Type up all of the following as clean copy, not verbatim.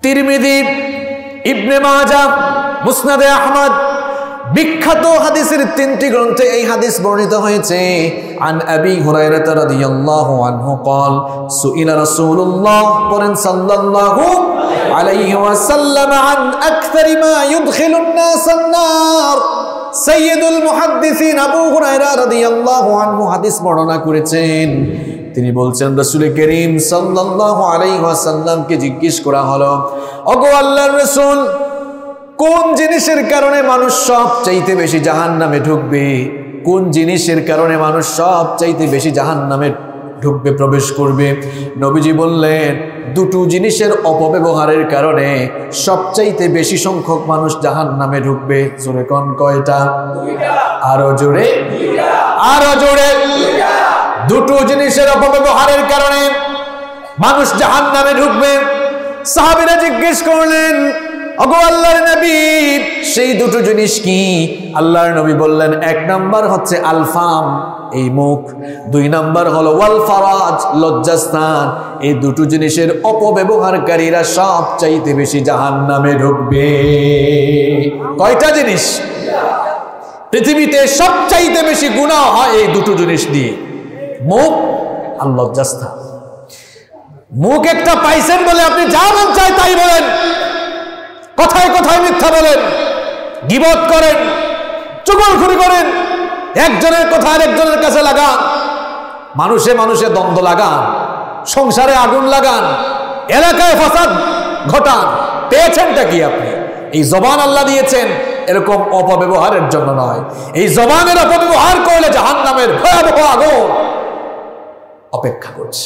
তিরমিজি, ইবনে মাজাহ, মুসনাদে আহমদ বিখ্যাত হাদিসের তিনটি গ্রন্থে এই হাদিস বর্ণিত হয়েছে। আন আবি হুরায়রা রাদিয়াল্লাহু আনহু قال সুইলা রাসূলুল্লাহ সাল্লাল্লাহু আলাইহি ওয়াসাল্লাম আন আকসারি মা ইউদখিলুন নাস আন-নার। সাইয়্যিদুল মুহাদ্দিসিন আবু হুরায়রা রাদিয়াল্লাহু আনহু হাদিস বর্ণনা করেছেন। তিনি বলছেন রাসূল করিম সাল্লাল্লাহু আলাইহি ওয়াসাল্লামকে জিজ্ঞেস করা হলো, ওগো আল্লাহর রাসূল, কোন জিনিসের কারণে মানুষ সবচাইতে বেশি জাহান্নামে ঢুকবে? কোন জিনিসের কারণে মানুষ সবচাইতে বেশি জাহান্নামে ঢুকবে, প্রবেশ করবে? নবীজি বললেন, দুটো জিনিসের অপব্যবহারের কারণে সবচাইতে বেশি সংখ্যক মানুষ জাহান্নামে ঢুকবে। জোরে কোন কয়টা? আরো জোরে, আরো জোরে। দুটো জিনিসের অপব্যবহারের কারণে মানুষ জাহান্নামে ঢুকবে। সাহাবীরা জিজ্ঞেস করলেন, ওগো আল্লাহর নবী, সেই দুটো জিনিস কি? আল্লাহর নবী বললেন, এক নাম্বার হচ্ছে আলফাম, এই মুখ। দুই নাম্বার হলো ওয়াল ফারাজ, লজ্জাস্থান। এই দুটো জিনিসের অপব্যবহারকারীরা সবচাইতে বেশি জাহান্নামে ঢুকবে। কয়টা জিনিস? পৃথিবীতে সবচাইতে বেশি গুনাহ হয় এই দুটো জিনিস দিয়ে, মুখ আর লজ্জাস্থান। মুখ একটা পাইছেন বলে আপনি যা মন চায় তাই বলেন, কথায় কথায় মিথ্যা বলেন, গীবত করেন, চুগলখড়ি করেন, একজনের কথা আরেকজনের কাছে লাগান, মানুষে মানুষে দ্বন্দ্ব লাগান, সংসারে আগুন লাগান, এলাকায় ফাসাদ ঘটান। পেয়েছেনটা কি আপনি? এই জবান আল্লাহ দিয়েছেন এরকম অপব্যবহারের জন্য নয়। এই জবানের অপব্যবহার করলে জাহান্নামের ভয়াবহ আগুন অপেক্ষা করছে।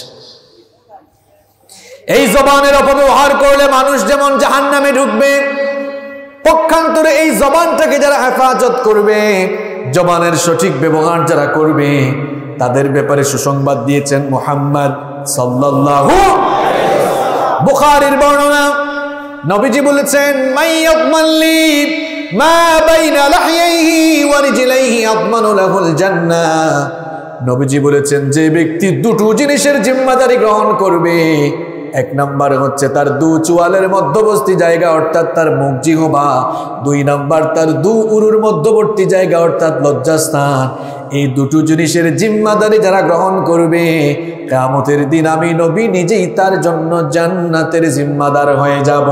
এই জবানের অপব্যবহার করলে মানুষ যেমন জাহান্নামে ঢুকবে, পক্ষান্তরে এই জবানটাকে যারা হেফাজত করবে, জবানের সঠিক ব্যবহার যারা করবে, তাদের ব্যাপারে সুসংবাদ দিয়েছেন মুহাম্মদ সাল্লাল্লাহু আলাইহি ওয়াসাল্লাম। বুখারীর বর্ণনা, নবীজি বলেছেন, মাইয়াতমাল্লি মা বাইনা লাহইহি ওয়া রিজলাইহি আদমানু লাহুল জান্নাহ। নবীজি বলেছেন, যে ব্যক্তি দুটো জিনিসের জিম্মাদারি গ্রহণ করবে, এক নাম্বার হচ্ছে তার দু চোয়ালের মধ্যবর্তী জায়গা অর্থাৎ তার মুখ জিহ্বা, দুই নাম্বার তার দু উরুর মধ্যবর্তী জায়গা অর্থাৎ লজ্জাস্থান। এই দুটো জিনিসের জিম্মাদারি যারা গ্রহণ করবে, কিয়ামতের দিন আমি নবী নিজেই তার জন্য জান্নাতের জিম্মাদার হয়ে যাব।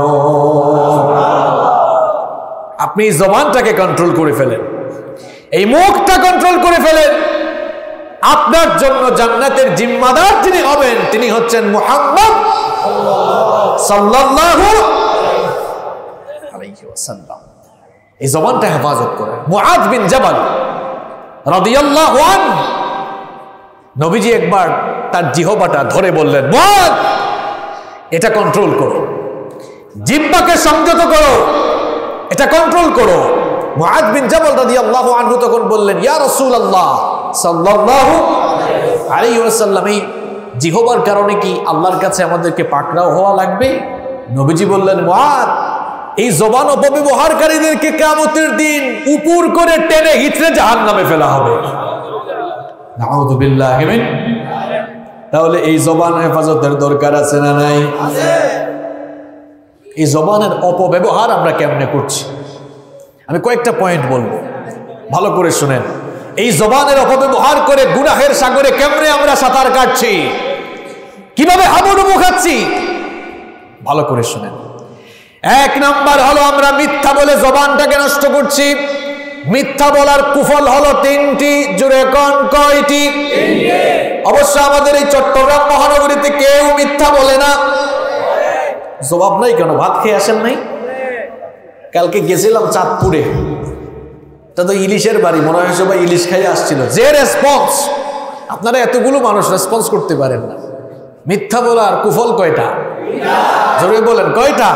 আপনি জবানটাকে কন্ট্রোল করে ফেলেন, এই মুখটা কন্ট্রোল করে ফেলেন, আপনার জন্য জান্নাতের জিম্মাদার যিনি হবেন তিনি হচ্ছেন মুহাম্মদ সাল্লাল্লাহু আলাইহি ওয়াসাল্লাম। এই জবানটা হেফাজত করেন। মুআয বিন জাবাল রাদিয়াল্লাহু আনহু, নবীজি একবার তার জিহ্বাটা ধরে বললেন, মুআয, এটা কন্ট্রোল করো, জিহ্বাকে সংযত করো, এটা কন্ট্রোল করো। মুআয বিন জাবাল রাদিয়াল্লাহু আনহু তখন বললেন, ইয়া রাসূলুল্লাহ সাল্লাল্লাহু আলাইহি ওয়াসাল্লাম, এই জিহ্বার কারণে কি আল্লাহর কাছে আমাদেরকে পাকড়াও হওয়া লাগবে? নবীজি বললেন, মুআয, এই জবান অপব্যবহারকারীদেরকে কিয়ামতের দিন উপর করে টেনে হিচড়ে জাহান্নামে ফেলা হবে। নাউযু বিল্লাহি মিন। তাহলে এই জবান হেফাজতের দরকার আছে না নাই? আছে। এই জবানের অপব্যবহার আমরা কেমনে করছি? আমি কয়েকটা পয়েন্ট বলবো, ভালো করে শুনেন। এই জবানের অপব্যবহার করে গুনাহের সাগরে কেমনে আমরা সাঁতার কাটছি, কিভাবে হাবুডুবু খাচ্ছি, ভালো করে শুনেন। এক নাম্বার হলো আমরা মিথ্যা বলে জবানটাকে নষ্ট করছি। মিথ্যা বলার কুফল হলো তিনটি। জোরে কোন কয়টি? অবশ্য আমাদের এই চট্টগ্রাম মহানগরীতে কেউ মিথ্যা বলে না। জবাব নাই কেন? ভাত খেয়ে আসেন নাই? কালকে গেছিলাম চাঁদপুরে, তা তো ইলিশের বাড়ি, মনে হয় সবাই ইলিশ খাইয়ে আসছিল। যে রেসপন্স, আপনারা এতগুলো মানুষ রেসপন্স করতে পারেন না। মিথ্যা বলার কুফল কয়টা? জোরে বলেন, কয়টা?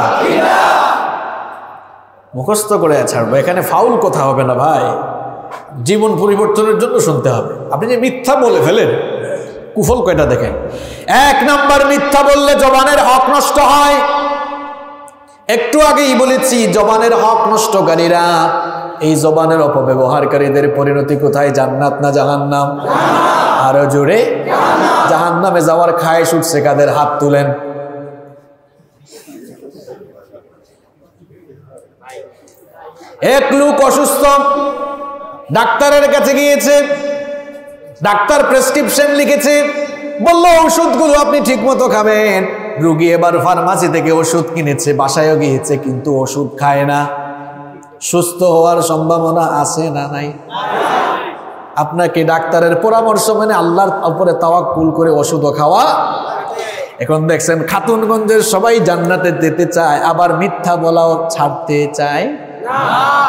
মুখস্থ করে ছাড়বো, এখানে ফাউল কথা হবে না ভাই, জীবন পরিবর্তনের জন্য শুনতে হবে। আপনি যে মিথ্যা বলে ফেলেন, কুফল কয়টা দেখেন। এক নাম্বার, মিথ্যা বললে জবানের হক নষ্ট হয়। একটু আগেই বলেছি, জবানের হক নষ্টকারীরা, এই জবানের অপব্যবহারকারীদের পরিণতি কোথায়? জান্নাত না জাহান্নাম? আরো জোরে। জাহান্নামে যাওয়ার খায়েশ উঠছে কাদের? হাত তুলেন। এক লোক অসুস্থ, ডাক্তারের কাছে গিয়েছে, ডাক্তার প্রেসক্রিপশন লিখেছে, বলল ওষুধগুলো আপনি ঠিক মতো খাবেন। রোগী এবার ফার্মাসি থেকে ওষুধ কিনেছে, বাসায়ও গিয়েছে, কিন্তু ওষুধ খায় না। সুস্থ হওয়ার সম্ভাবনা আছে না নাই? আপনাকে ডাক্তারের পরামর্শ মানে আল্লাহর উপরে তাওয়াক্কুল করে ওষুধও খাওয়া। এখন দেখছেন খাতুনগঞ্জের সবাই জান্নাতে যেতে চায়, আবার মিথ্যা বলাও ছাড়তে চায় না।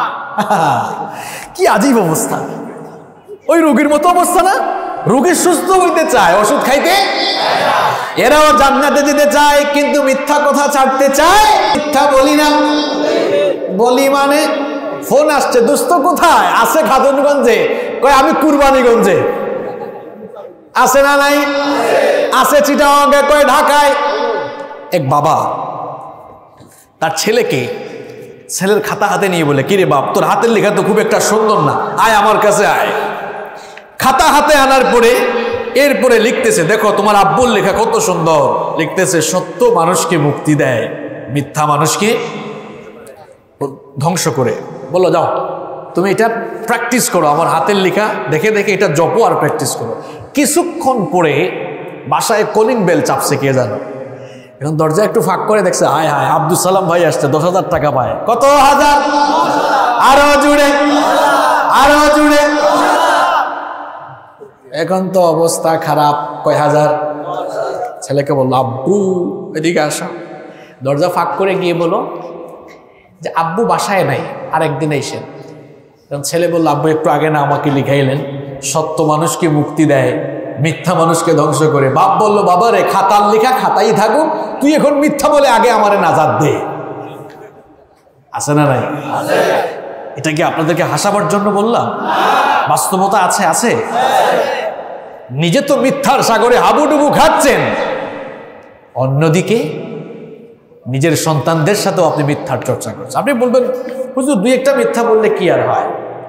কি আজীব অবস্থা! ওই রোগীর মতো অবস্থা না? রোগী সুস্থ হইতে চায়, ওষুধ খাইতে। এরাও জান্নাতে যেতে চায়, কিন্তু মিথ্যা কথা ছাড়তে চায়। মিথ্যা বলি না, বলি মানে ফোন আসছে, দোস্ত কোথায়? আছে খাতুনগঞ্জে। কয় আমি কুরবানীগঞ্জে। আছে না নাই? আছে চিটাগাঙ্গে। কয় ঢাকায়। এক বাবা তার ছেলের খাতা হাতে নিয়ে বলে, কিরে বাপ, তোর হাতের লেখা তো খুব একটা সুন্দর না, আয় আমার কাছে আয়। খাতা হাতে আনার পরে এরপরে লিখতেছে, দেখো তোমার আব্বুর লেখা কত সুন্দর। লিখতেছে, সত্য মানুষকে মুক্তি দেয়, মিথ্যা মানুষকে ধ্বংস করে। বলো যাও তুমি এটা প্র্যাকটিস করো, আমার হাতের লেখা দেখে দেখে এটা জপো আর প্র্যাকটিস করো। কিছুক্ষণ পরে বাসায় কলিং বেল চাপছে, কে জানো। এখন দরজা একটু ফাঁক করে দেখছে, হায় হায় আব্দুল সালাম ভাই আসছে, 10,000 টাকা পায়। কত হাজার? আরো জুড়ে, আরো জুড়ে। এখন তো অবস্থা খারাপ। কয় হাজার? ছেলেকে বললো, আব্বু এদিকে আসো। দরজা ফাঁক করে গিয়ে বলো যে আব্বু বাসায় নাই, আরেকদিন এসেন। তখন ছেলে বললো, আব্বু একটু আগে না আমাকে লিখাইলেন, সত্য মানুষকে মুক্তি দেয়, মিথ্যা মানুষকে ধ্বংস করে। বাপ বললো, বাবা রে, খাতার লেখা খাতাই থাকুক, তুই এখন মিথ্যা বলে আগে আমারে নাজাত দে। আছে না নাই? এটা কি আপনাদেরকে হাসাবার জন্য বললাম? বাস্তবতা আছে, আছে। নিজে তো মিথ্যার সাগরে হাবুডুবু খাচ্ছেন, অন্যদিকে নিজের সন্তানদের সাথেও আপনি মিথ্যার চর্চা করছেন। আপনি বলবেন, হুজুর দুই একটা মিথ্যা বললে কি আর হয়?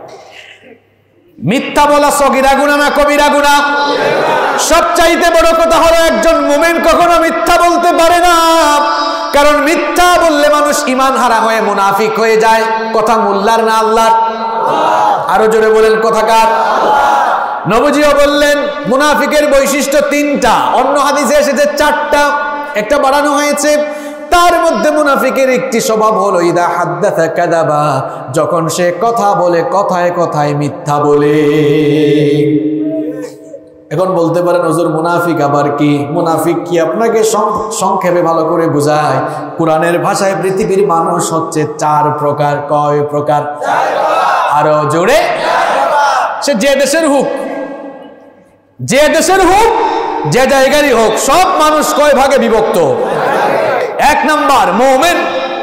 মিথ্যা বলা সগীরা গুনাহ না কবিরা গুনাহ? সবচাইতে বড় কথা হলো, একজন মুমিন কখনো মিথ্যা বলতে পারে না। কারণ মিথ্যা বললে মানুষ ঈমান হারা হয়ে মুনাফিক হয়ে যায়। কথা মোল্লার না আল্লাহর? আরো জোরে বলেন, কথা কার? নবীজিও বললেন মুনাফিকের বৈশিষ্ট্য 3টা, অন্য হাদিসে এসেছে 4টা, একটা বাড়ানো হয়েছে। তার মধ্যে মুনাফিকের একটি স্বভাব হলো ইদা হাদ্দাথা কাযাবা, যখন সে কথা বলে কথায় কথায় মিথ্যা বলে। এখন বলতে পারেন, হুজুর মুনাফিক আবার কি? মুনাফিক কি আপনাকে সংক্ষেপে ভালো করে বোঝায়। কোরআনের ভাষায় পৃথিবীর মানুষ হচ্ছে 4 প্রকার। কয় প্রকার? আরো জোরে। সে যে দেশের হোক, যে দেশের হোক, যে জায়গারই হোক, সব মানুষ কয় ভাগে বিভক্ত? 1 নাম্বার মুমিন,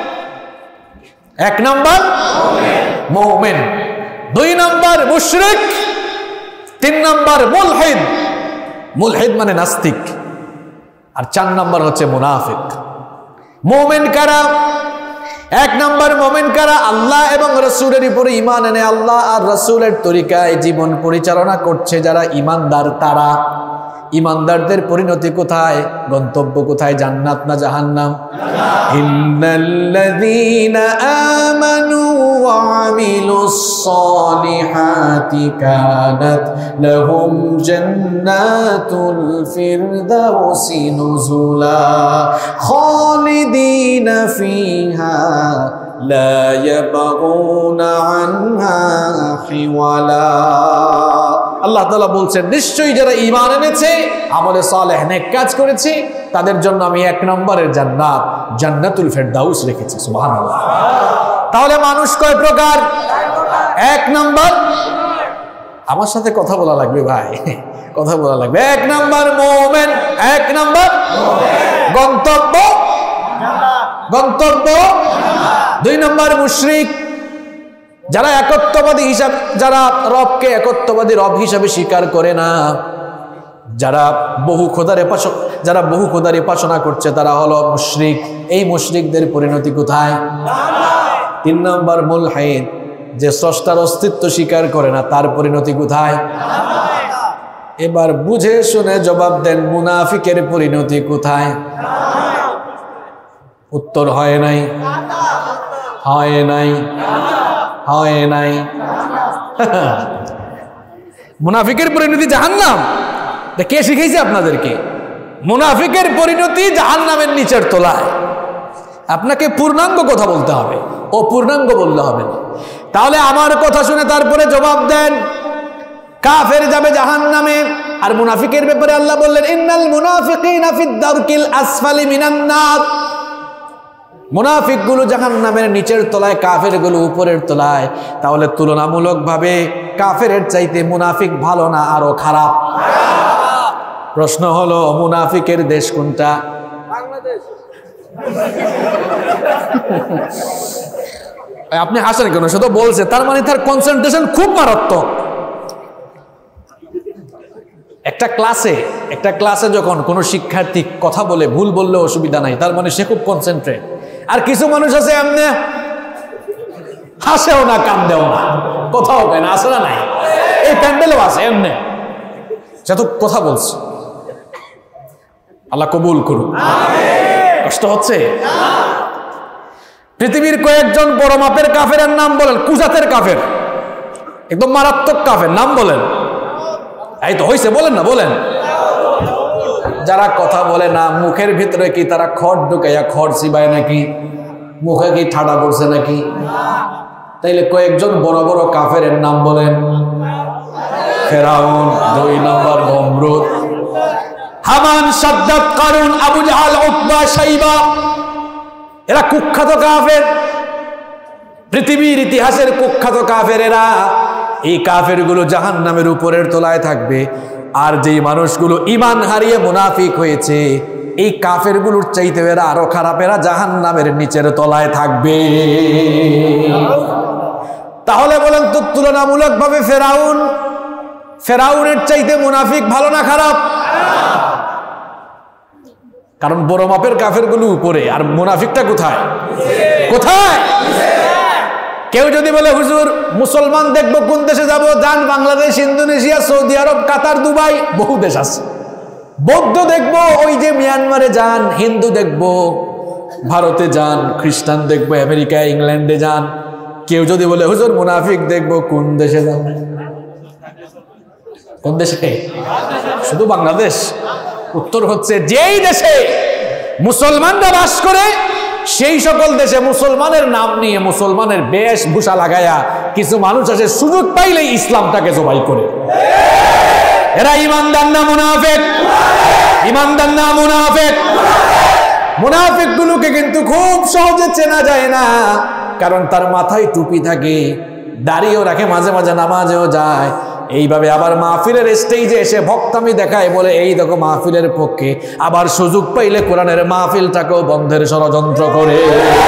1 নাম্বার মুমিন, 2 নাম্বার মুশরিক, 3 নাম্বার মুলহিদ, মুলহিদ মানে নাস্তিক, আর 4 নাম্বার হচ্ছে মুনাফিক। মুমিন কারা? 1 নাম্বার মুমিন কারা? আল্লাহ এবং রাসূলের উপরে ঈমান এনে আল্লাহ আর রাসূলের তরিকায় জীবন পরিচালনা করছে যারা ঈমানদার, তারা। ঈমানদারদের পরিণতি কোথায়? গন্তব্য কোথায়? জান্নাত না জাহান্নাম? ইন্নাল্লাযীনা আমানু ওয়া আমিলুস সালিহাতি কানাত লাহুম জান্নাতুল ফিরদাউসি নুজুলা খালিদিনা ফিহা লা ইয়াবগুনা আনহা হিওয়ালা। আল্লাহ তাআলা বলছেন, নিশ্চয়ই যারা ঈমান এনেছে, আমলে সালেহ নেক কাজ করেছে, তাদের জন্য আমি 1 নম্বরের জান্নাত, জান্নাতুল ফিরদাউস রেখেছি। সুবহানাল্লাহ। তাহলে মানুষ কয় প্রকার? 1 নম্বর। আমার সাথে কথা বলা লাগবে ভাই, কথা বলা লাগবে। 1 নম্বর মুমিন, 1 নম্বর গন্তব্য, গন্তব্য। 2 নম্বর মুশরিক, যারা একত্ববাদী হিসাব, যারা রবকে একত্ববাদী রব হিসাবে স্বীকার করে না, যারা বহু খোদার উপাসনা করছে, তারা হলো মুশরিক। এই মুশরিকদের পরিণতি কোথায়? 3 নম্বর মুলহিদ, যে স্রষ্টার অস্তিত্ব স্বীকার করে না, তার পরিণতি কোথায়? এবার বুঝে শুনে জবাব দেন, মুনাফিকের পরিণতি কোথায়? উত্তর হয় নাই, হয় নাই, হয় নাই। মুনাফিকের পরিণতি জাহান্নাম। কে শিখাইছে আপনাদেরকে? মুনাফিকের পরিণতি জাহান্নামের নিচের তলায়। আপনাকে পূর্ণাঙ্গ কথা বলতে হবে, ও পূর্ণাঙ্গ বললে হবে না। তাহলে আমার কথা শুনে তারপরে জবাব দেন, কাফের যাবে জাহান্নামে। আর মুনাফিকের ব্যাপারে আল্লাহ বললেন, ইন্নাল মুনাফিকিনা ফিদ দারকিল আসফালি মিনান নার। মুনাফিকগুলো জাহান্নামের নিচের তলায়, কাফেরগুলো উপরের তলায়। তাহলে তুলনামূলকভাবে কাফেরের চাইতে মুনাফিক ভালো না আরো খারাপ? প্রশ্ন হলো, মুনাফিকের দেশ কোনটা? বাংলাদেশ। আপনি হাসেন কেন? শুধু বলছে, তার মানে তার কনসেন্ট্রেশন খুব মারাত্মক। একটা ক্লাসে যখন কোনো শিক্ষার্থী কথা বলে, ভুল বললে অসুবিধা নাই, তার মানে সে খুব কনসেন্ট্রেট। আর কিছু মানুষ আছে এমনি হাসেও না, কান্দেও না, কোথাও কেন আসে না, নাই এই প্যান্ডেলেও আছে এমনি, সে তো কথা বলছে। আল্লাহ কবুল করুন। কষ্ট হচ্ছে? পৃথিবীর কয়েকজন বড় মাপের কাফেরের নাম বলেন। কুজাতের কাফের, একদম মারাত্মক কাফের, নাম বলেন। এই তো হয়েছে, বলেন না, বলেন। যারা কথা বলে না, মুখের ভিতরে কি তারা খড় ঢুকাইয়া খড় চিবায় নাকি? মুখে কি ঠাডা পড়ছে নাকি? তাইলে কয়েকজন বড় বড় কাফেরের নাম বলেন। ফেরাউন, 2 নম্বর Nimrod, Haman, Shaddad, Qarun, Abu Jahl, Utba, Shaiba, এরা কুখ্যাত কাফের, পৃথিবীর ইতিহাসের কুখ্যাত কাফের এরা। এই কাফেরগুলো জাহান্নামের উপরের তলায় থাকবে। আর যেই মানুষগুলো ঈমান হারিয়ে মুনাফিক হয়েছে, এই কাফেরগুলোর চাইতে এরা আরো খারাপ, এরা জাহান্নামের নিচের তলায় থাকবে। তাহলে বলেন তো, তুলনামূলকভাবে ফেরাউনের চাইতে মুনাফিক ভালো না খারাপ? কারণ বড় মাপের কাফেরগুলো উপরে, আর মুনাফিকটা কোথায়? কোথায়? কেউ যদি বলে, হুজুর মুসলমান দেখবো কোন দেশে যাব? যান Bangladesh, Indonesia, Saudi Arab, Qatar, Dubai, বহু দেশ আছে। বৌদ্ধ দেখবো, ওই যে মিয়ানমারে যান। হিন্দু দেখবো, ভারতে যান। খ্রিস্টান দেখবো, আমেরিকা, ইংল্যান্ডে যান। কেউ যদি বলে, হুজুর মুনাফিক দেখবো, কোন দেশে যাব? কোন দেশে? শুধু বাংলাদেশ? উত্তর হচ্ছে, যেই দেশে মুসলমানরা বাস করে সেই সকল দেশে মুসলমানের নাম নিয়ে, মুসলমানের বেশভূষা লাগায়া কিছু মানুষ আছে, সুযোগ পাইলেই ইসলামটাকে জবাই করে। এরা ইমানদার না মুনাফিক? ইমানদার না মুনাফিক? মুনাফিক গুলোকে কিন্তু খুব সহজে চেনা যায় না, কারণ তার মাথায় টুপি থাকে, দাড়িও রাখে, মাঝে মাঝে নামাজেও যায়। এইভাবে আবার মাহফিলের স্টেজে এসে ভক্তামি দেখায়, বলে এই দেখো মাহফিলের পক্ষে। আবার সুযোগ পাইলে কোরআনের মাহফিলটাকেও বন্ধের ষড়যন্ত্র করে।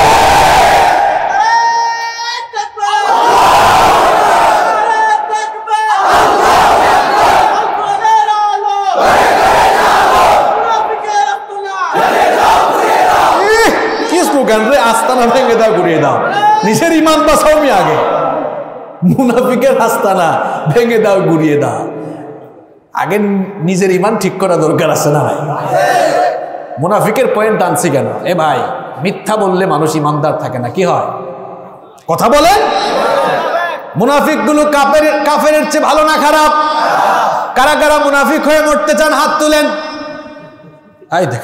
কি স্লোগান রে? আস্তানা ভেঙে দাও, ঘুরিয়ে দাও, নিজের ইমান বাঁচাও। আমি আগে মুনাফিকের আস্তানা ভেঙে দাও, গুড়িয়ে দাও। আগে নিজের ইমান ঠিক করা দরকার আছে না ভাই? মুনাফিকের পয়েন্ট আনছি কেন? এ ভাই, মিথ্যা বললে মানুষ ইমানদার থাকে না, কি হয়? কথা বলে। মুনাফিক গুলো কাফেরের চেয়ে ভালো না খারাপ? কারা কারা মুনাফিক হয়ে মরতে চান? হাত তুলেন। আই দেখ,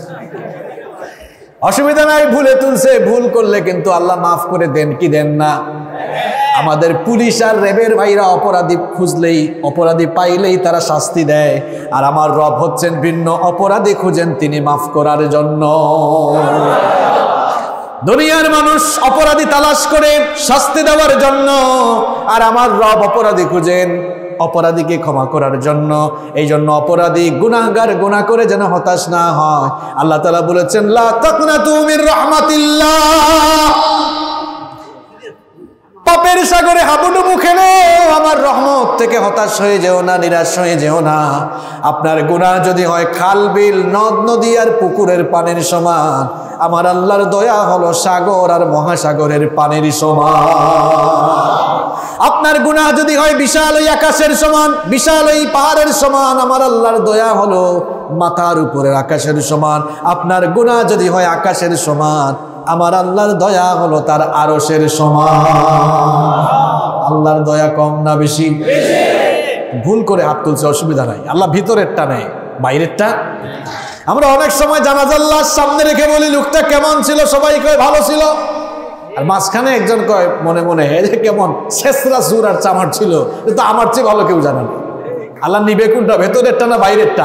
অসুবিধা নাই, ভুলে তুলছে। ভুল করলে কিন্তু আল্লাহ মাফ করে দেন, কি দেন না? আমাদের পুলিশ আর র্যাবের ভাইরা অপরাধী খুঁজলেই, অপরাধী পাইলেই তারা শাস্তি দেয়। আর আমার রব হচ্ছেন ভিন্ন, অপরাধী খুঁজেন তিনি মাফ করার জন্য। দুনিয়ার মানুষ অপরাধী তালাশ করে শাস্তি দেওয়ার জন্য, আর আমার রব অপরাধী খুঁজেন অপরাধীকে ক্ষমা করার জন্য। এই জন্য অপরাধী গুনাহগার গুনাহ করে যেন হতাশ না হয়, আল্লাহ তাআলা বলেছেন, লা তাকনাতু মির রাহমাতিল্লাহ। পাপের সাগরে হাবুডুবু খেলো, আমার রহমত থেকে হতাশ হয়ে যেও না, নিরাশ হয়ে যেও না। আপনার গুনাহ যদি হয় খাল, বিল, নদ, নদী আর পুকুরের পানির সমান, আমার আল্লাহর দয়া হলো সাগর আর মহাসাগরের পানির সমান। আপনার গুনাহ যদি হয় বিশাল ওই আকাশের সমান, বিশাল ওই পাহাড়ের সমান, আমার আল্লাহর দয়া হলো মাথার উপরের আকাশের সমান, আপনার গুনাহ যদি হয় আকাশের সমান, আমার আল্লাহর দয়া হলো তার আরশের সমান। আল্লাহর দয়া কম না বেশি? ভুল করে হাত তুলছে, অসুবিধা নাই, আল্লাহ ভিতরেরটা নেই, বাইরেরটা। আমরা অনেক সময় জানাজার লাশ সামনে রেখে বলি লোকটা কেমন ছিল, সবাই কয় ভালো ছিল, আর মাঝখানে একজন কয় মনে মনে কেমন শেষরা সুর আর চামার ছিল, তো আমার চেয়ে ভালো কেউ জানে না। আল্লাহ নিবে কোনটা, ভেতরেরটা না বাইরেরটা?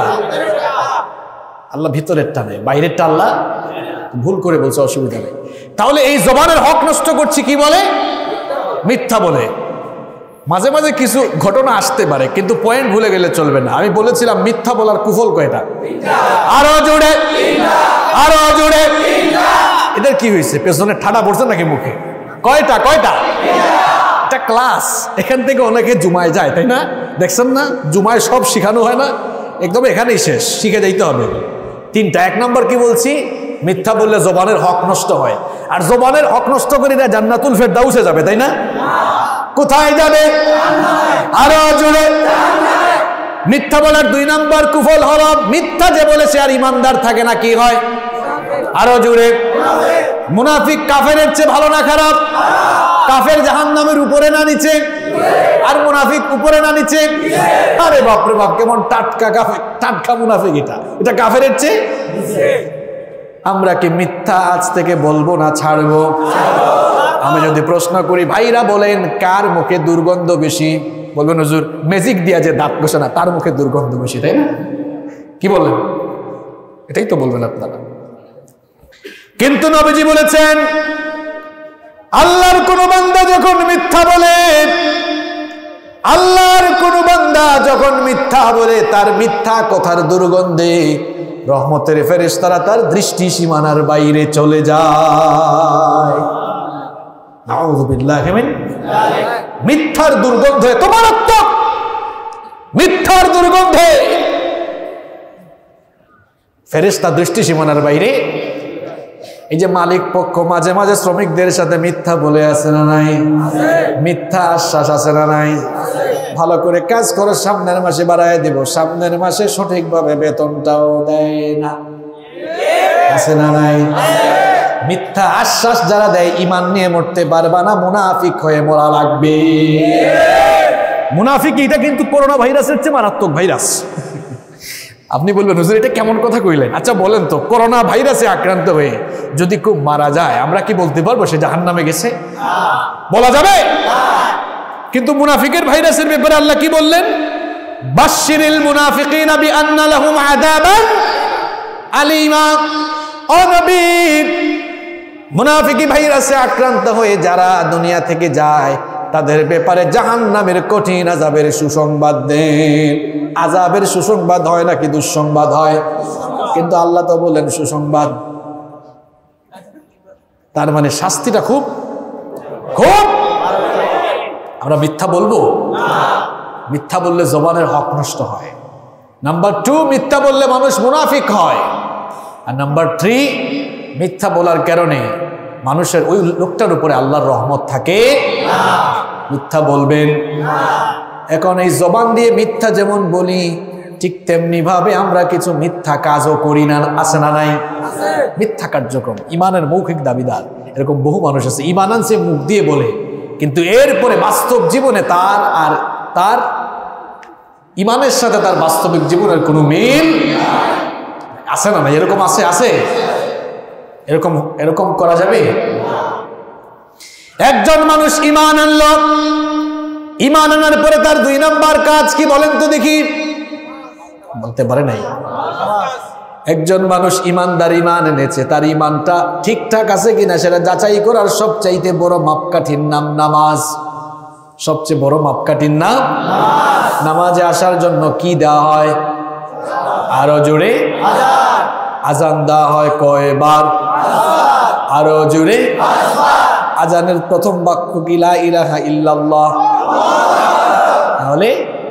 আল্লাহ ভিতরেরটা নেই, বাইরেরটা আল্লাহ। ভুল করে বলছে, অসুবিধা নেই। তাহলে এই জবানের হক নষ্ট করছি কি বলে? মিথ্যা বলে। মাঝে মাঝে কিছু ঘটনা আসতে পারে, কিন্তু পয়েন্ট ভুলে গেলে চলবে না। আমি বলেছিলাম মিথ্যা বলার কুফল কয়টা? আরো জোরে, আরো জোরে। এদের কি হয়েছে? পেছনে ঠাডা পড়ছে নাকি মুখে? কয়টা? কয়টা? এটা ক্লাস, এখান থেকে অনেকে জুমায় যায়, তাই না? দেখছেন না, জুমায় সব শিখানো হয় না, একদম এখানেই শেষ, শিখে যাইতে হবে। তিনটা। এক নম্বর কি বলছি? মিথ্যা বললে জবানের হক নষ্ট হয়, আর জবানের হক নষ্ট করে না জান্নাতুল ফেরদাউসে যাবে, তাই না? কোথায় যাবে? আরো জোরে। মিথ্যা বলার দুই নম্বর কুফল হলো মিথ্যা যে বলেছে আর ইমানদার থাকে না, কি হয়? আরো জোরে। মুনাফিক কাফেরের চেয়ে ভালো না খারাপ? কাফের জাহান্নামের উপরে না নিচে? আর মুনাফিক উপরে না নিচে? আরে বাপ রে বাপ, কেমন টাটকা কাফের, টাটকা মুনাফিক। এটা কাফেরের চেয়ে। আমরা কি মিথ্যা আজ থেকে বলবো না ছাড়বো? আমি যদি প্রশ্ন করি, ভাইরা বলেন কার মুখে দুর্গন্ধ বেশি? বলবেন হুজুর ম্যাজিক দিয়া যে দাঁত ঘষে না তার মুখে দুর্গন্ধ বেশি, তাই না? কি বললেন? এটাই তো বলবেন আপনারা। কিন্তু নবীজি বলেছেন আল্লাহর কোন বান্দা যখন মিথ্যা বলে, আল্লাহর কোন বান্দা যখন মিথ্যা বলে, তার মিথ্যা কথার দুর্গন্ধে রহমতের ফেরেশতারা তার দৃষ্টি সীমানার বাইরে চলে যায়। নাউযু বিল্লাহি মিন মিথ্যার দুর্গন্ধে, তোমার মারাত্মক মিথ্যার দুর্গন্ধে ফেরেশতা দৃষ্টি সীমানার বাইরে। এই যে মালিক পক্ষ মাঝে মাঝে শ্রমিকদের সাথে মিথ্যা বলে আছে না নাই? মিথ্যা আশ্বাস আছে না নাই? ভালো করে কাজ করো, সামনের মাসে বাড়ায় দেব, সামনের মাসে সঠিকভাবে বেতনটাও দেয় না, আছে না নাই? মিথ্যা আশ্বাস যারা দেয় ঈমান নিয়ে মরতে পারবা না, মুনাফিক হয়ে মরা লাগবে। মুনাফিক এটা কিন্তু করোনা ভাইরাসের চেয়ে মারাত্মক ভাইরাস। আপনি বলবেন হুজুর এটা কেমন কথা কইলেন? আচ্ছা বলেন তো, করোনা ভাইরাসে আক্রান্ত হয়ে যদি কেউ মারা যায়, আমরা কি বলতে পারবো সে জাহান্নামে গেছে? বলা যাবে? কিন্তু মুনাফিকের ভাইরাসের ব্যাপারে আল্লাহ কি বললেন? বাশশিরিল মুনাফিকিনা বিআন্না লাহুম আযাবান আলীমা। ও নবী, মুনাফিকি ভাইরাসে আক্রান্ত হয়ে যারা দুনিয়া থেকে যায় তাদের ব্যাপারে জাহান্নামের কঠিন আযাবের সুসংবাদ দেন। আযাবের সুসংবাদ হয় নাকি দুঃসংবাদ হয়? কিন্তু আল্লাহ তো বলেন সুসংবাদ, তার মানে শাস্তিটা খুব খুব। আমরা মিথ্যা বলবো? মিথ্যা বললে জবানের হক নষ্ট হয়। নাম্বার 2, মিথ্যা বললে মানুষ মুনাফিক হয়। আর নাম্বার 3, মিথ্যা বলার কারণে মানুষের ওই লোকটার উপরে আল্লাহর রহমত থাকে না। মিথ্যা বলবেন না। এখন এই জবান দিয়ে মিথ্যা যেমন বলি, ঠিক তেমনি ভাবে আমরা কিছু মিথ্যা কাজও করি না, আছে না নাই? মিথ্যা কার্যক্রম ঈমানের মৌখিক দাবিদার। এরকম বহু মানুষ আছে, ঈমান আনছে মুখ দিয়ে বলে, কিন্তু এরপরে বাস্তব জীবনে তার ঈমানের সাথে তার বাস্তবিক জীবনের কোনো মিল আছে না? এরকম আছে? এরকম করা যাবে? একজন মানুষ ঈমান আনলো, ঈমান আনার পরে তার 2 নাম্বার কাজ কি বলেন তো দেখি? বলতে পারে নাই। একজন মানুষ ঈমানদার, ঈমান এনেছে, তার ঈমানটা ঠিকঠাক আছে কিনা সেটা যাচাই করার সবচাইতে বড় মাপকাঠির নাম নামাজ। সবচেয়ে বড় মাপকাঠির নাম নামাজে আসার জন্য কি দেওয়া হয়? আরো জোরে আজান দেওয়া হয় কয়বার? আরো জোরে। আজানের প্রথম বাক্য কি লা ইলাহা ইল্লাল্লাহ? তাহলে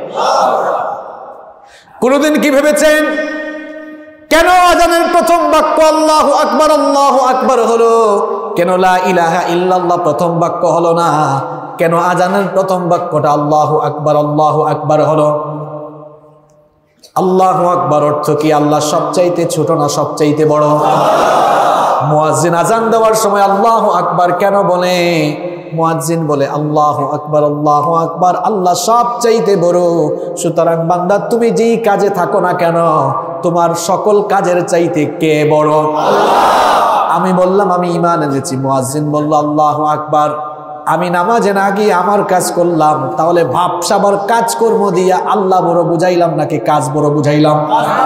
কোনদিন কি ভেবেছেন কেন আজানের প্রথম বাক্য আল্লাহু আকবার হলো? কেন লা ইলাহা ইল্লাল্লাহ প্রথম বাক্য হলো না? কেন আজানের প্রথম বাক্যটা আল্লাহু আকবার হলো? আল্লাহু আকবার অর্থ কি? আল্লাহ সবচাইতে ছোট না সবচাইতে বড়? মুয়াজ্জিন আজান দেওয়ার সময় আল্লাহু আকবার কেন বলে? মুয়াজ্জিন বলে আল্লাহু আকবার, আল্লাহু আকবার, আল্লাহ সবচাইতে বড়। সুতরাং বান্দা তুমি যেই কাজে থাকো না কেন, তোমার সকল কাজের চাইতে কে বড়? আমি বললাম আমি ঈমান এনেছি। মুয়াজ্জিন বলল আল্লাহু আকবার। আমি নামাজে না গিয়ে আমার কাজ করলাম, তাহলে ভাবসাবার কাজকর্ম দিয়া আল্লাহ বড় বুঝাইলাম নাকি কাজ বড় বুঝাইলাম?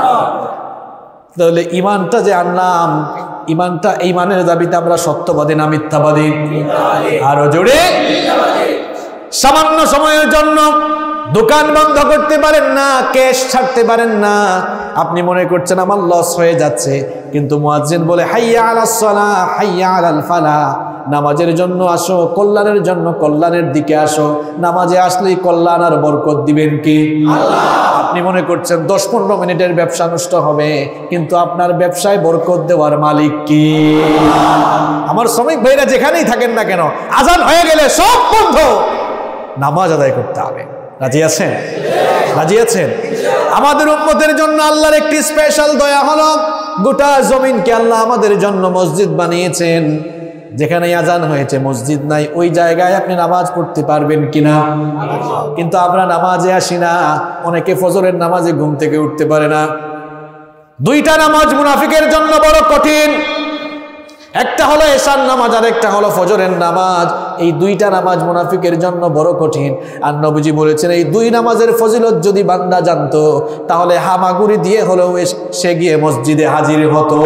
তাহলে ঈমানটা যে আনলাম, ঈমানটা, ঈমানের দাবিতে আমরা সত্যবাদী না মিথ্যাবাদী? আরো জোরে। সামান্য সময়ের জন্য দোকান বন্ধ করতে পারেন না, ক্যাশ ছাড়তে পারেন না, আপনি মনে করছেন আমার লস হয়ে যাচ্ছে, কিন্তু মুয়াজ্জিন বলে হাইয়া আলাস সালাহ, হাইয়া আলাল ফালাহ, নামাজের জন্য আসো, কল্যাণের জন্য কল্যাণের দিকে আসো। নামাজে আসলেই কল্যাণ আর বরকত দিবেন কি? আল্লাহ। আপনি মনে করছেন 10-15 মিনিটের ব্যবসা নষ্ট হবে, কিন্তু আপনার ব্যবসায় বরকত দেওয়ার মালিক কি? আমার শ্রমিক ভাইরা যেখানেই থাকেন না কেন, আজান হয়ে গেলে সব বন্ধ, নামাজ আদায় করতে হবে। রাজি আছেন? রাজি আছেন? আমাদের উম্মতের জন্য আল্লাহর একটি স্পেশাল দয়া হলো, গোটা জমিনকে আল্লাহ আমাদের জন্য মসজিদ বানিয়েছেন। যেখানে আজান হয়েছে মসজিদ নাই, ওই জায়গায় আপনি নামাজ পড়তে পারবেন কিনা? কিন্তু আমরা নামাজে আসি না। অনেকে ফজরের নামাজে ঘুম থেকে উঠতে পারে না। দুইটা নামাজ মুনাফিকের জন্য বড় কঠিন। একটা হলো এশার নামাজ আর একটা হলো ফজরের নামাজ। এই দুইটা নামাজ মুনাফিকের জন্য বড় কঠিন। আর নবীজি বলেছেন এই দুই নামাজের ফজিলত যদি বান্দা জানতো, তাহলে হামাগুড়ি দিয়ে হলেও সে গিয়ে মসজিদে হাজির হতো।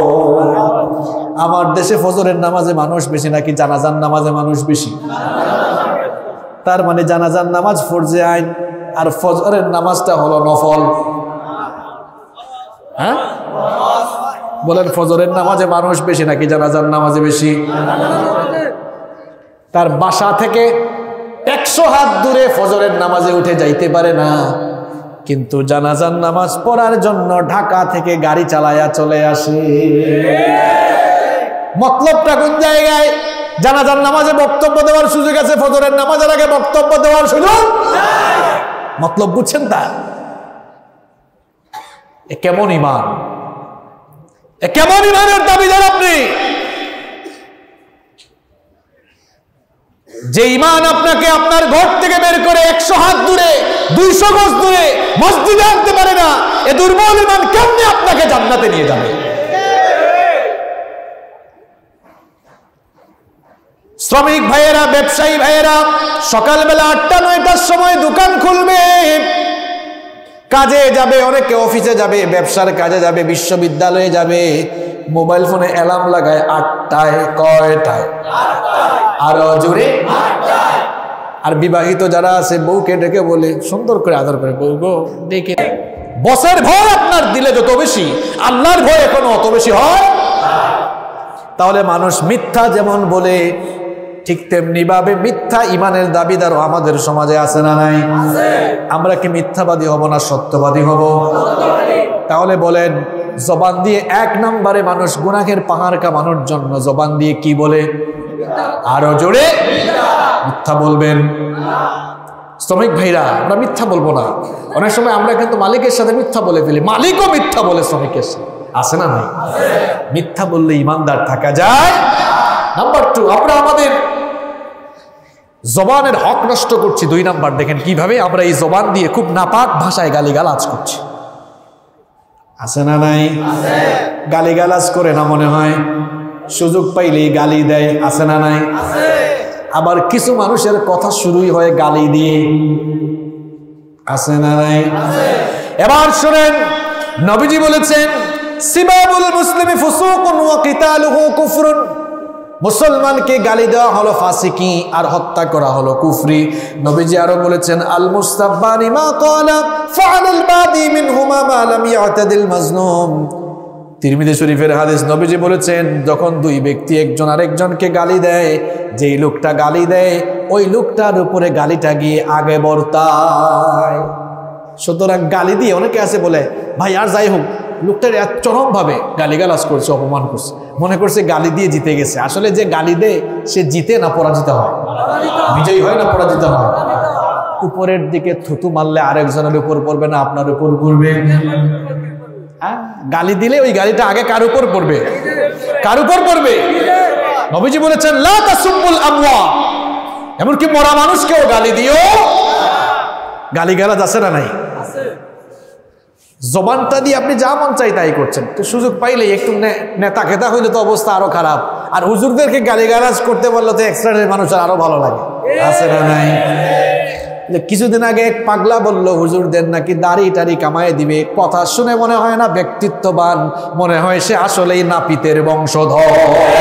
আমার দেশে ফজরের নামাজে মানুষ বেশি নাকি জানাজার নামাজে মানুষ বেশি? তার মানে জানাজার নামাজ ফরজে আইন আর ফজরের নামাজটা হলো নফল। হ্যাঁ বলেন, ফজরের নামাজে মানুষ বেশি নাকি জানাজার নামাজে বেশি? তার বাসা থেকে 100 হাত দূরে ফজরের নামাজে উঠে যাইতে পারে না, কিন্তু জানাজার নামাজ পড়ার জন্য ঢাকা থেকে গাড়ি চালায়া চলে আসে। মতলবটা কোন জায়গায়? জানাজার নামাজে বক্তব্য দেওয়ার সুযোগ আছে, ফজরের নামাজের আগে বক্তব্য দেওয়ার সুযোগ। মতলব বুঝছেন? তার কেমন ঈমান, কেমন ঈমানের দাবিদার আপনি? যে ঈমান আপনাকে আপনার ঘর থেকে বের করে 100 হাত দূরে 200 গজ দূরে মসজিদে আনতে পারে না, এ দুর্বল ঈমান কেমনে আপনাকে জান্নাতে নিয়ে যাবে? শ্রমিক ভাইয়েরা, ব্যবসায়ী ভাইয়েরা সকালবেলা 8টা-9টার সময় দোকান খুলবে, কাজে যাবে, অনেকে অফিসে যাবে, ব্যবসার কাজে যাবে, বিশ্ববিদ্যালয়ে যাবে, মোবাইল ফোনে অ্যালার্ম লাগায় 8টায়। কয়টায়? আরো জোরে 8টায়। আর বিবাহিত যারা আছে বউকে ডেকে বলে, সুন্দর করে আদর করে, বউ গো ডেকে। বসের ভয় আপনার দিলে যত বেশি, আল্লাহর ভয় এখনো অত বেশি হয়। তাহলে মানুষ মিথ্যা যেমন বলে, ঠিক তেমনি ভাবে মিথ্যা ঈমানের দাবিদারও আমাদের সমাজে আছে না নাই? আমরা কি মিথ্যাবাদী হব না সত্যবাদী হব? তাহলে বলেন, জবান দিয়ে 1 নম্বরে মানুষ গুনাহের পাহাড় কামানোর জন্য জবান দিয়ে কি বলে? আরো জোরে মিথ্যা বলবেন। শ্রমিক ভাইরা, আমরা মিথ্যা বলবো না। অনেক সময় আমরা কিন্তু মালিকের সাথে মিথ্যা বলে ফেলি, মালিকও মিথ্যা বলে শ্রমিকের সাথে, আছে না নাই? মিথ্যা বললে ইমানদার থাকা যায়। নাম্বার 2, আমরা আমাদের জবানের হক নষ্ট করছি। 2 নাম্বার, দেখেন কিভাবে আমরা এই জবান দিয়ে খুব নাপাক ভাষায় গালিগালাজ করছি, আছে না নাই? গালিগালাজ করে না মনে হয়, সুযোগ পাইলেই গালি দেয়, আছে না নাই? আবার কিছু মানুষের কথা শুরুই হয় গালি দিয়ে, আছে না নাই? এবার শুনেন, নবীজি বলেছেন সিবাবুল মুসলিমি ফুসুকুন ওয়া কিতালুহু কুফরুন। মুসলমানকে গালি দেওয়া হলো ফাসিকি আর হত্যা করা হলো কুফরি। নবীজি আরো বলেছেন আল মুস্তাব্বানি মা ক্বালা ফাআলাল বাদি মিনহুমা মা লাম ইয়াতাদিল মাজলুম। তিরমিজি শরীফের হাদিস, নবীজি বলেছেন যখন 2 ব্যক্তি একজন আরেকজনকে গালি দেয়, যেই লোকটা গালি দেয় ওই লোকটার উপরে গালিটা গিয়ে আগে বর্তায়। সুতরাং গালি দিয়ে অনেকে আছে বলে, ভাই আর যাই হোক, লোকটার চরম ভাবে গালিগালাজ করছে, অপমান করছে, মনে করছে গালি দিয়ে জিতে গেছে। আসলে যে গালি দেয় সে জিতে না পরাজিত হয়? বিজয়ী হয় না পরাজিত হয়? উপরের দিকে থুতু মারলে আরেকজনের উপর পড়বে না আপনার উপর পড়বে? গালি দিলে ওই গালিটা আগে কার উপর পড়বে? কার উপর পড়বে? নবীজি বলেছেন লা তাসুবুল আমওয়া, এমনকি মরা মানুষকেও গালি দিও। গালিগালাজ আছে না নাই? জবানটা দিয়ে আপনি যা মন চাই তাই করছেন। তো সুযোগ পাইলে একটু নেতা খেতা হইলে তো অবস্থা আরো খারাপ। আর হুজুরদেরকে গালিগালাজ করতে পারলে তো এক্সট্রা মানুষের আরো ভালো লাগে, আছে না নাই? কিছুদিন আগে এক পাগলা বললো হুজুরদের নাকি দাড়ি টাড়ি কামায় দিবে। কথা শুনে মনে হয় না ব্যক্তিত্ববান, মনে হয় সে আসলেই নাপিতের বংশধর।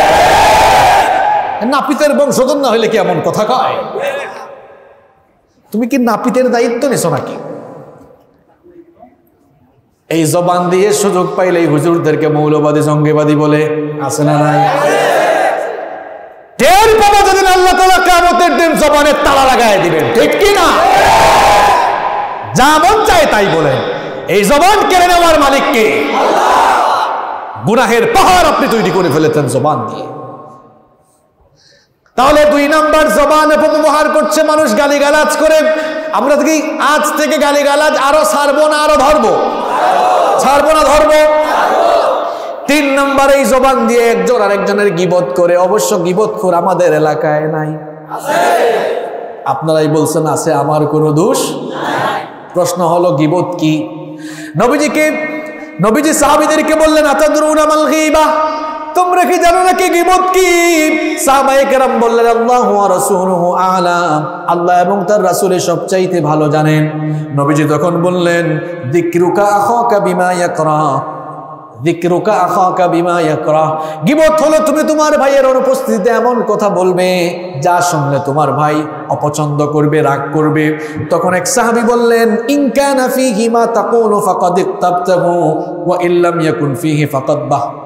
নাপিতের বংশধর না হইলে কি এমন কথা কয়? তুমি কি নাপিতের দায়িত্ব নিছো নাকি? এই জবান দিয়ে সুযোগ পাইলে হুজুরদেরকে মৌলবাদী জঙ্গিবাদী বলে, আছে না নাই? টের পাবো যেদিন আল্লাহ তাআলা কিয়ামতের দিন জবানের তালা লাগায় দিবেন, ঠিক কি না? যা মন চায় তাই বলেন। এই জবান কেড়ে নেওয়ার মালিক কে? আল্লাহ। গুনাহের পাহাড় আপনি তৈরি করে ফেলেছেন জবান দিয়ে। তাহলে 2 নাম্বার, জবান অপব্যবহার করছে মানুষ গালিগালাজ করে। আমরা কি আজ থেকে গালিগালাজ আরো ছাড়বো না আরো ধরবো? ছাড়বো না ধরবো? 3 নাম্বার, এই জবান দিয়ে একজন আরেকজনের গীবত করে। অবশ্য গীবতখোর আমাদের এলাকায় নাই, আছে। আপনারাই বলছেন আছে, আমার কোনো দোষ নাই। প্রশ্ন হলো গীবত কি? নবীজি সাহাবীদেরকে বললেন আতাদরুনা মাল গীবা, তোমরা কি জানো না কি গীবত কি? সাহাবায়ে কেরাম বললেন আল্লাহু ওয়া রাসূলুহু আ'লাম, আল্লাহ এবং তার রাসূলের সবচাইতে ভালো জানেন। নবীজি তখন বললেন যিকরুকা আখাকা বিমা ইয়াকরা, যিকরুকা আখাকা বিমা ইয়াকরা। গীবত হলো তুমি তোমার ভাইয়ের অনুপস্থিতিতে এমন কথা বলবে যা শুনলে তোমার ভাই অপছন্দ করবে, রাগ করবে। তখন এক সাহাবী বললেন ইন কানা ফীহি মা তাকুলু ফাকাদ ইক্তাবতাহু ওয়া ইল্লাম ইয়াকুন ফীহি ফাকাদ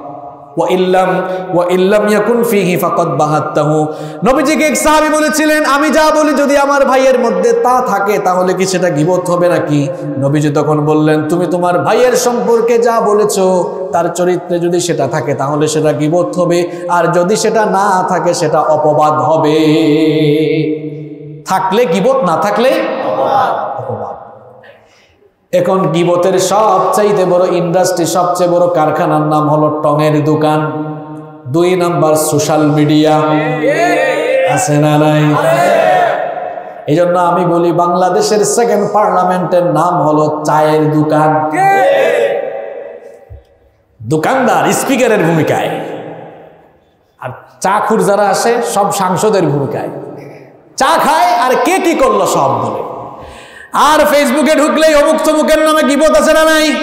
নবীজিকে এক সাহাবী বলেছিলেন আমি যা বলি যদি আমার ভাইয়ের মধ্যে তা থাকে তাহলে কি সেটা গীবত হবে নাকি? নবীজি তখন বললেন তুমি তোমার ভাইয়ের সম্পর্কে যা বলেছো তার চরিত্রে যদি সেটা থাকে তাহলে সেটা গীবত হবে, আর যদি সেটা না থাকে সেটা অপবাদ হবে। থাকলে গীবত, না থাকলে অপবাদ। এখন গীবতের সবচাইতে বড় ইন্ডাস্ট্রি, সবচেয়ে বড় কারখানার নাম হলো টঙের দোকান। 2 নাম্বার সোশ্যাল মিডিয়া, আছে না নাই? এই জন্য আমি বলি বাংলাদেশের 2nd পার্লামেন্টের নাম হলো চায়ের দোকান। দোকানদার স্পিকারের ভূমিকায়, আর চাখুর যারা আসে সব সাংসদের ভূমিকায়। চা খায় আর কে কি করলো সব বলে। আর ফেসবুকে ঢুকলেই অমুক তমুকের নামে গীবত, আছে না নাই?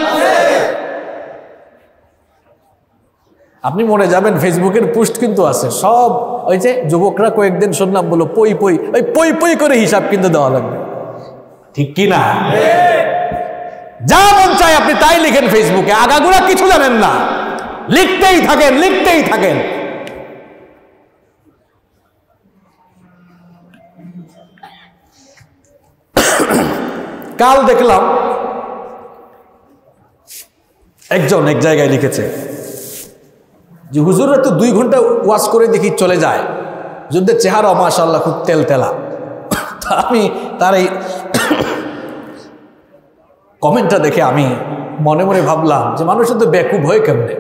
আপনি মরে যাবেন, ফেসবুকের পোস্ট কিন্তু আছে সব। ওই যে যুবকরা কয়েকদিন শুনলাম বলো পই পই, ওই পই পই করে হিসাব কিন্তু দেওয়া লাগবে, ঠিক কি না? যা মন চায় আপনি তাই লিখেন ফেসবুকে, আগাগোড়া কিছু জানেন না, লিখতেই থাকেন, লিখতেই থাকেন। কাল দেখলাম একজন এক জায়গায় লিখেছে যে হুজুররা তো 2 ঘন্টা ওয়াজ করে দেখি চলে যায়, যুদ্ধের চেহারা মাশাআল্লাহ খুব তেলতেলা। আমি তার এই কমেন্টটা দেখে আমি মনে মনে ভাবলাম যে মানুষের তো বেকুব হয় কেমনে।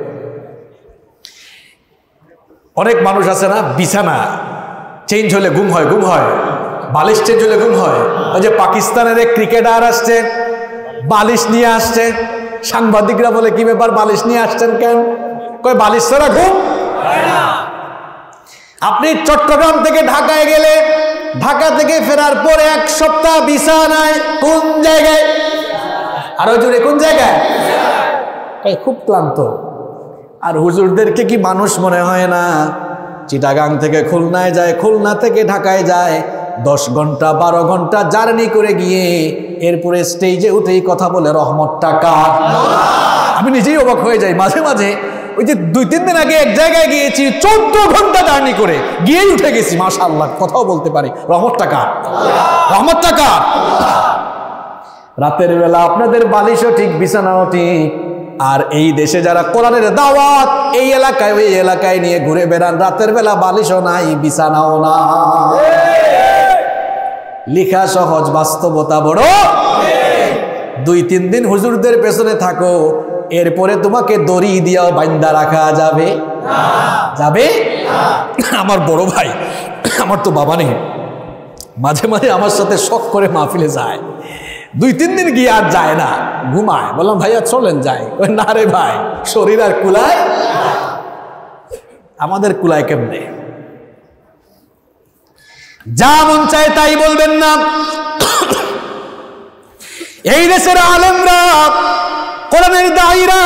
অনেক মানুষ আছে না, বিছানা চেঞ্জ হলে ঘুম হয়, বালিশ চেঞ্জ হলে ঘুম হয়। ওই যে পাকিস্তানের এক ক্রিকেটার আসছে, বালিশ নিয়ে আসছে, সাংবাদিকরা বলে কি ব্যাপার বালিশ নিয়ে আসছেন কেন? কই বালিশ ছাড়া ঘুম হয় না। আপনি চট্টগ্রাম থেকে ঢাকায় গেলে, ঢাকা থেকে ফেরার পর 1 সপ্তাহ বিছানায়, কোন জায়গায়? আরো জোরে, কোন জায়গায়? খুব ক্লান্ত। আর হুজুরদেরকে কি মানুষ মনে হয় না? চিটাগাং থেকে খুলনায় যায়, খুলনা থেকে ঢাকায় যায়, 10 ঘন্টা 12 ঘন্টা জার্নি করে গিয়ে এরপরে স্টেজে উঠেই কথা বলে রহমতটা কার? আমি নিজেই অবাক হয়ে যাই মাঝে মাঝে। ওই যে 2-3 দিন আগে এক জায়গায় গিয়েছি, 14 ঘন্টা জার্নি করে গিয়েই উঠে গেছি, মাশাআল্লাহ কথাও বলতে পারি। রহমতটা কার? রহমতটা কার? রাতের বেলা আপনাদের বালিশও ঠিক, বিছানাও ঠিক। আর এই দেশে যারা কোরআনের দাওয়াত এই এলাকায় ওই এলাকায় নিয়ে ঘুরে বেড়ান, রাতের বেলা বালিশও নাই, বিছানাও না। লিখা সহজ, বাস্তবতা বড়। 2-3 দিন হুজুরদের পেছনে থাকো, এরপরে তোমাকে দড়ি দিয়াও বান্দা রাখা যাবে না। যাবে না। আমার বড় ভাই, আমার তো বাবা নেই, মাঝে মাঝে আমার সাথে শখ করে মাহফিলে যায়। 2-3 দিন গিয়ে আর যায় না, ঘুমায়। বললাম ভাইয়া চলেন যাই। না রে ভাই, শরীর আর কুলায়, আমাদের কুলায় কেমনে? যা মন চায় তাই বলবেন না। এই দেশের আলেমরা, কোরআনের দায়ীরা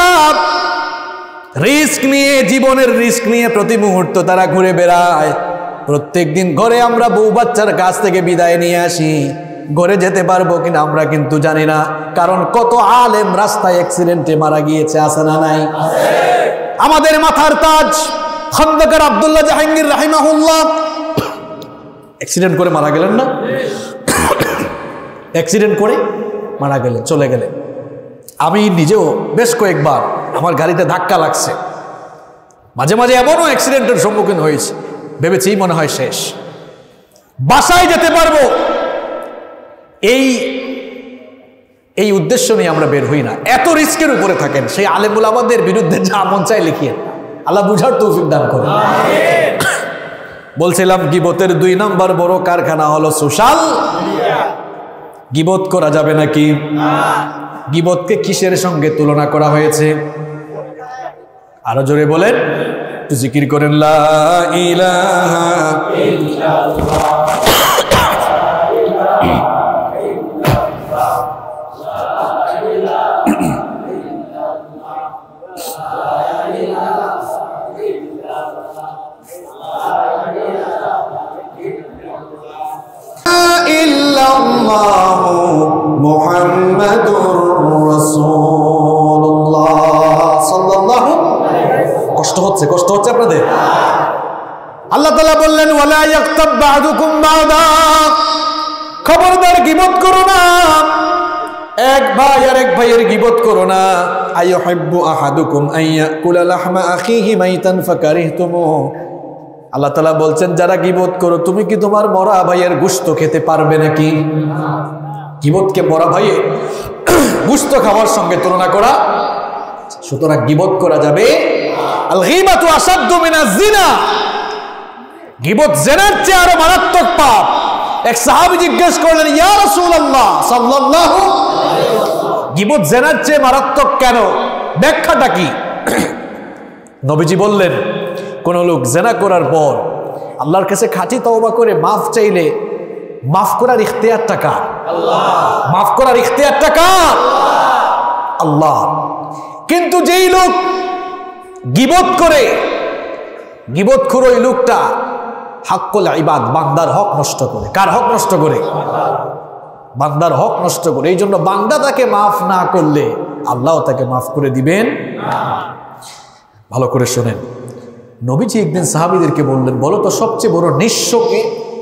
রিস্ক নিয়ে, জীবনের রিস্ক নিয়ে প্রতি মুহূর্ত তারা ঘুরে বেড়ায়। প্রত্যেকদিন ঘরে আমরা বউ বাচ্চার কাছ থেকে বিদায় নিয়ে আসি, ঘরে যেতে পারবো কিনা আমরা কিন্তু জানি না। কারণ কত আলেম রাস্তায় অ্যাক্সিডেন্টে মারা গিয়েছে, আছে না নাই? আমাদের মাথার তাজ খন্দকার আব্দুল্লাহ জাহাঙ্গীর রাহিমাহুল্লাহ অ্যাক্সিডেন্ট করে মারা গেলেন না? অ্যাক্সিডেন্ট করে মারা গেলেন, চলে গেলেন। আমি নিজেও বেশ কয়েকবার আমার গাড়িতে ধাক্কা লাগছে, মাঝে মাঝে এমনও অ্যাক্সিডেন্টের সম্মুখীন হয়েছে, ভেবেছি মনে হয় শেষ, বাসায় যেতে পারবো, এই উদ্দেশ্য নিয়ে আমরা বের হই না। এত রিস্কের উপরে থাকেন, সেই আলেমুল আমাদের বিরুদ্ধে যা মন চায় লিখিয়ে, আল্লাহ বুঝার তৌফিক দান করে। বলছিলাম গীবতের 2 নম্বর বড় কারখানা হলো সোশ্যাল মিডিয়া। গীবত করা যাবে নাকি? গীবতকে কিসের সঙ্গে তুলনা করা হয়েছে? আরো জোরে বলেন, একটু জিকির করেন, লা ইলাহা ইল্লাল্লাহ। মুহাম্মাদুর রাসূলুল্লাহ সাল্লাল্লাহু আলাইহি ওয়াসাল্লাম। কষ্ট হচ্ছে আপনাদের? আল্লাহ তাআলা বললেন, ওয়ালা ইয়াগতাব বা'দুকুম বা'দা, খবরদার গীবত করো না, এক ভাই আরেক ভাইয়ের গীবত করো না। আইয়ুহিব্বু আহাদুকুম আইয়াকুলা লাহমা আখিহি মাইতান ফাকারিহতুমু। আল্লাহ তাআলা বলছেন, যারা গীবত করো, তুমি কি তোমার মরা ভাইয়ের গোশত খেতে পারবে নাকি? গীবতকে মরা ভাইয়ের গোশত খাওয়ার সঙ্গে তুলনা করা, সুতরাং গীবত করা যাবে। আল গীবাতু আসাদ্দু মিনাজ জিনা, গীবত জিনার চেয়ে আরো মারাত্মক পাপ। এক সাহাবী জিজ্ঞেস করলেন, ইয়া রাসূলুল্লাহ সাল্লাল্লাহু আলাইহি ওয়াসাল্লাম, গীবত জিনার চেয়ে মারাত্মক কেন? ব্যাখ্যাটা কি? নবীজি বললেন, কোন লোক জিনা করার পর আল্লাহর কাছে খাঁটি তওবা করে মাফ চাইলে, মাফ করার ইখতিয়ারটা কার? আল্লাহ। মাফ করার ইখতিয়ারটা কার? আল্লাহ। কিন্তু যেই লোক গীবত করে, গীবতখোর ওই লোকটা হাক্কুল ইবাদ, বান্দার হক নষ্ট করে। কার হক নষ্ট করে? বান্দার হক নষ্ট করে। এই জন্য বান্দা তাকে মাফ না করলে আল্লাহ তাকে মাফ করে দিবেন না। ভালো করে শোনেন, নবীজি একদিন সাহাবীদেরকে বললেন, বলো তো সবচেয়ে বড় নিঃস্বকে?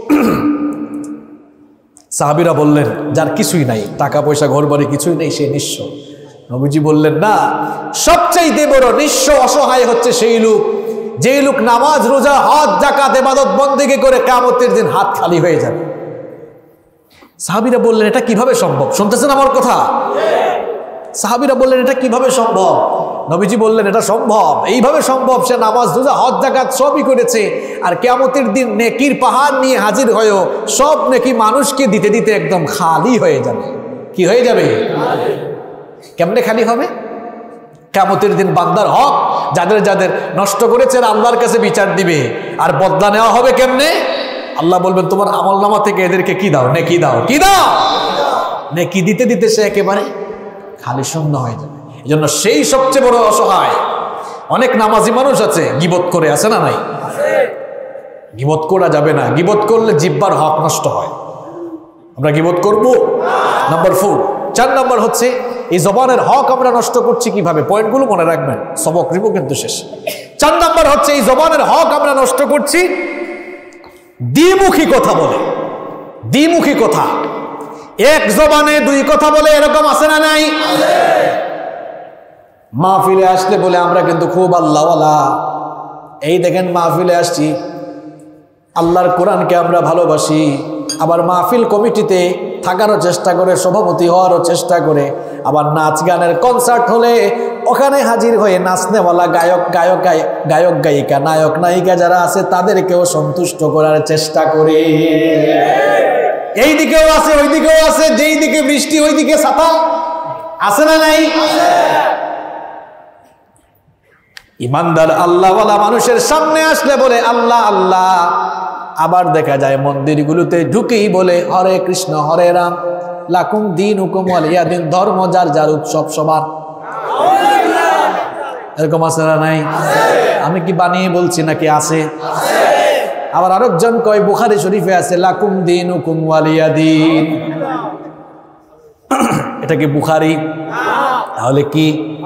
সাহাবীরা বললেন, যার কিছুই নাই, টাকা পয়সা ঘর বাড়ি কিছুই নেই, সে নিঃস্ব। নবীজি বললেন, না, সবচেয়ে বড় নিঃস্ব অসহায় হচ্ছে সেই লোক, যেই লোক নামাজ রোজা হজ যাকাত ইবাদত বন্দেগী করে কিয়ামতের দিন হাত খালি হয়ে যাবে। সাহাবীরা বললেন, এটা কিভাবে সম্ভব? শুনতেছেন আমার কথা? সাহাবীরা বললেন, এটা কিভাবে সম্ভব? নবীজি বললেন, এটা সম্ভব, এইভাবে সম্ভব, সে নামাজ রোজা হজ যাকাত সবই করেছে, আর কিয়ামতের দিন নেকির পাহাড় নিয়ে হাজির হয়েও সব নেকি মানুষকে দিতে দিতে একদম খালি হয়ে যাবে। কি হয়ে যাবে? কেমনে খালি হবে? কিয়ামতের দিন বান্দার হক যাদের যাদের নষ্ট করেছে আল্লাহর কাছে বিচার দিবে, আর বদলা নেওয়া হবে কেমনে? আল্লাহ বলবেন, তোমার আমলনামা থেকে এদেরকে কি দাও? নেকি দাও। কি দাও? নেকি দিতে দিতে সে একেবারে খালি শূন্য হয়ে যাবে। এই জন্য সেই সবচেয়ে বড় অসহায়। অনেক নামাজি মানুষ আছে গীবত করে, আছে না নাই? গীবত করা যাবে না, গীবত করলে জিহ্বার হক নষ্ট হয়। আমরা গীবত করব। নাম্বার 4, 4 নাম্বার হচ্ছে এই জবানের হক আমরা নষ্ট করছি কিভাবে? পয়েন্টগুলো মনে রাখবেন, সবক নিব কিন্তু শেষ। 4 নাম্বার হচ্ছে এই জবানের হক আমরা নষ্ট করছি দ্বিমুখী কথা বলে। দ্বিমুখী কথা, এক জবানে 2 কথা বলে, এরকম আছে না নাই? মাহফিলে আসলে বলে আমরা কিন্তু খুব আল্লাহওয়ালা, এই দেখেন মাহফিলে আসছি, আল্লাহর কোরআনকে আমরা ভালোবাসি, আবার মাহফিল কমিটিতে থাকারও চেষ্টা করে, সভাপতি হওয়ারও চেষ্টা করে, আবার নাচ গানের কনসার্ট হলে ওখানে হাজির হয়ে নাচনেওয়ালা গায়ক গায়িকা, নায়ক নায়িকা যারা আছে তাদেরকেও সন্তুষ্ট করার চেষ্টা করে। এই দিকেও আছে, ওই দিকেও আছে, যেই দিকে বৃষ্টি ওই দিকে ছাতা, আছে না নাই? ইমানদার আল্লাহওয়ালা মানুষের সামনে আসলে বলে আল্লাহ আল্লাহ, আবার দেখা যায় মন্দিরগুলোতে ঢুকেই বলে হরে কৃষ্ণ হরে রাম, লাকুম দীনুকুম ওয়ালিয়া দিন, ধর্ম যার যার, উৎসব সবার। এরকম আছে না নাই? আমি কি বানিয়ে বলছি নাকি আছে? আবার আরেকজন কয় বুখারী শরীফে আছে লাকুম দীনুকুম ওয়ালিয়া দিন। এটা কি বুখারী? তাহলে কি?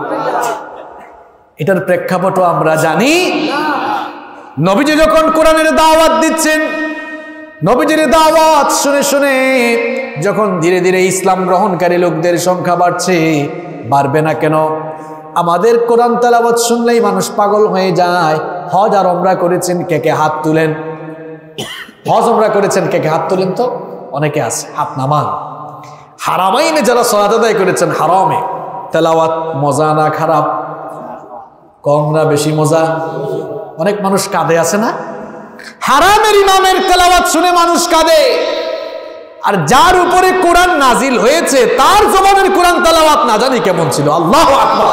এটার প্রেক্ষাপটও আমরা জানি। নবীজি যখন কোরআনের দাওয়াত দিচ্ছেন, নবীজির দাওয়াত শুনে শুনে যখন ধীরে ধীরে ইসলাম গ্রহণকারী লোকদের সংখ্যা বাড়ছে, বাড়বে না কেন? আমাদের কোরআন তেলাওয়াত শুনলেই মানুষ পাগল হয়ে যায়। হজ আর ওমরা করেছেন, কে কে হাত তুলেন? হজ ওমরা করেছেন, কে কে হাত তুলেন? তো অনেকে আছে, হাত নামান। হারামাইনে যারা সালাত আদায় করেছেন, হারামে তেলাওয়াত মজা না খারাপ? কম না বেশি মজা? অনেক মানুষ কাঁদে, আছে না? হারামের ইমামের তেলাওয়াত শুনে মানুষ কাঁদে, আর যার উপরে কোরআন নাজিল হয়েছে তার জবানের কোরআন তেলাওয়াত না জানি কেমন ছিল। আল্লাহু আকবার।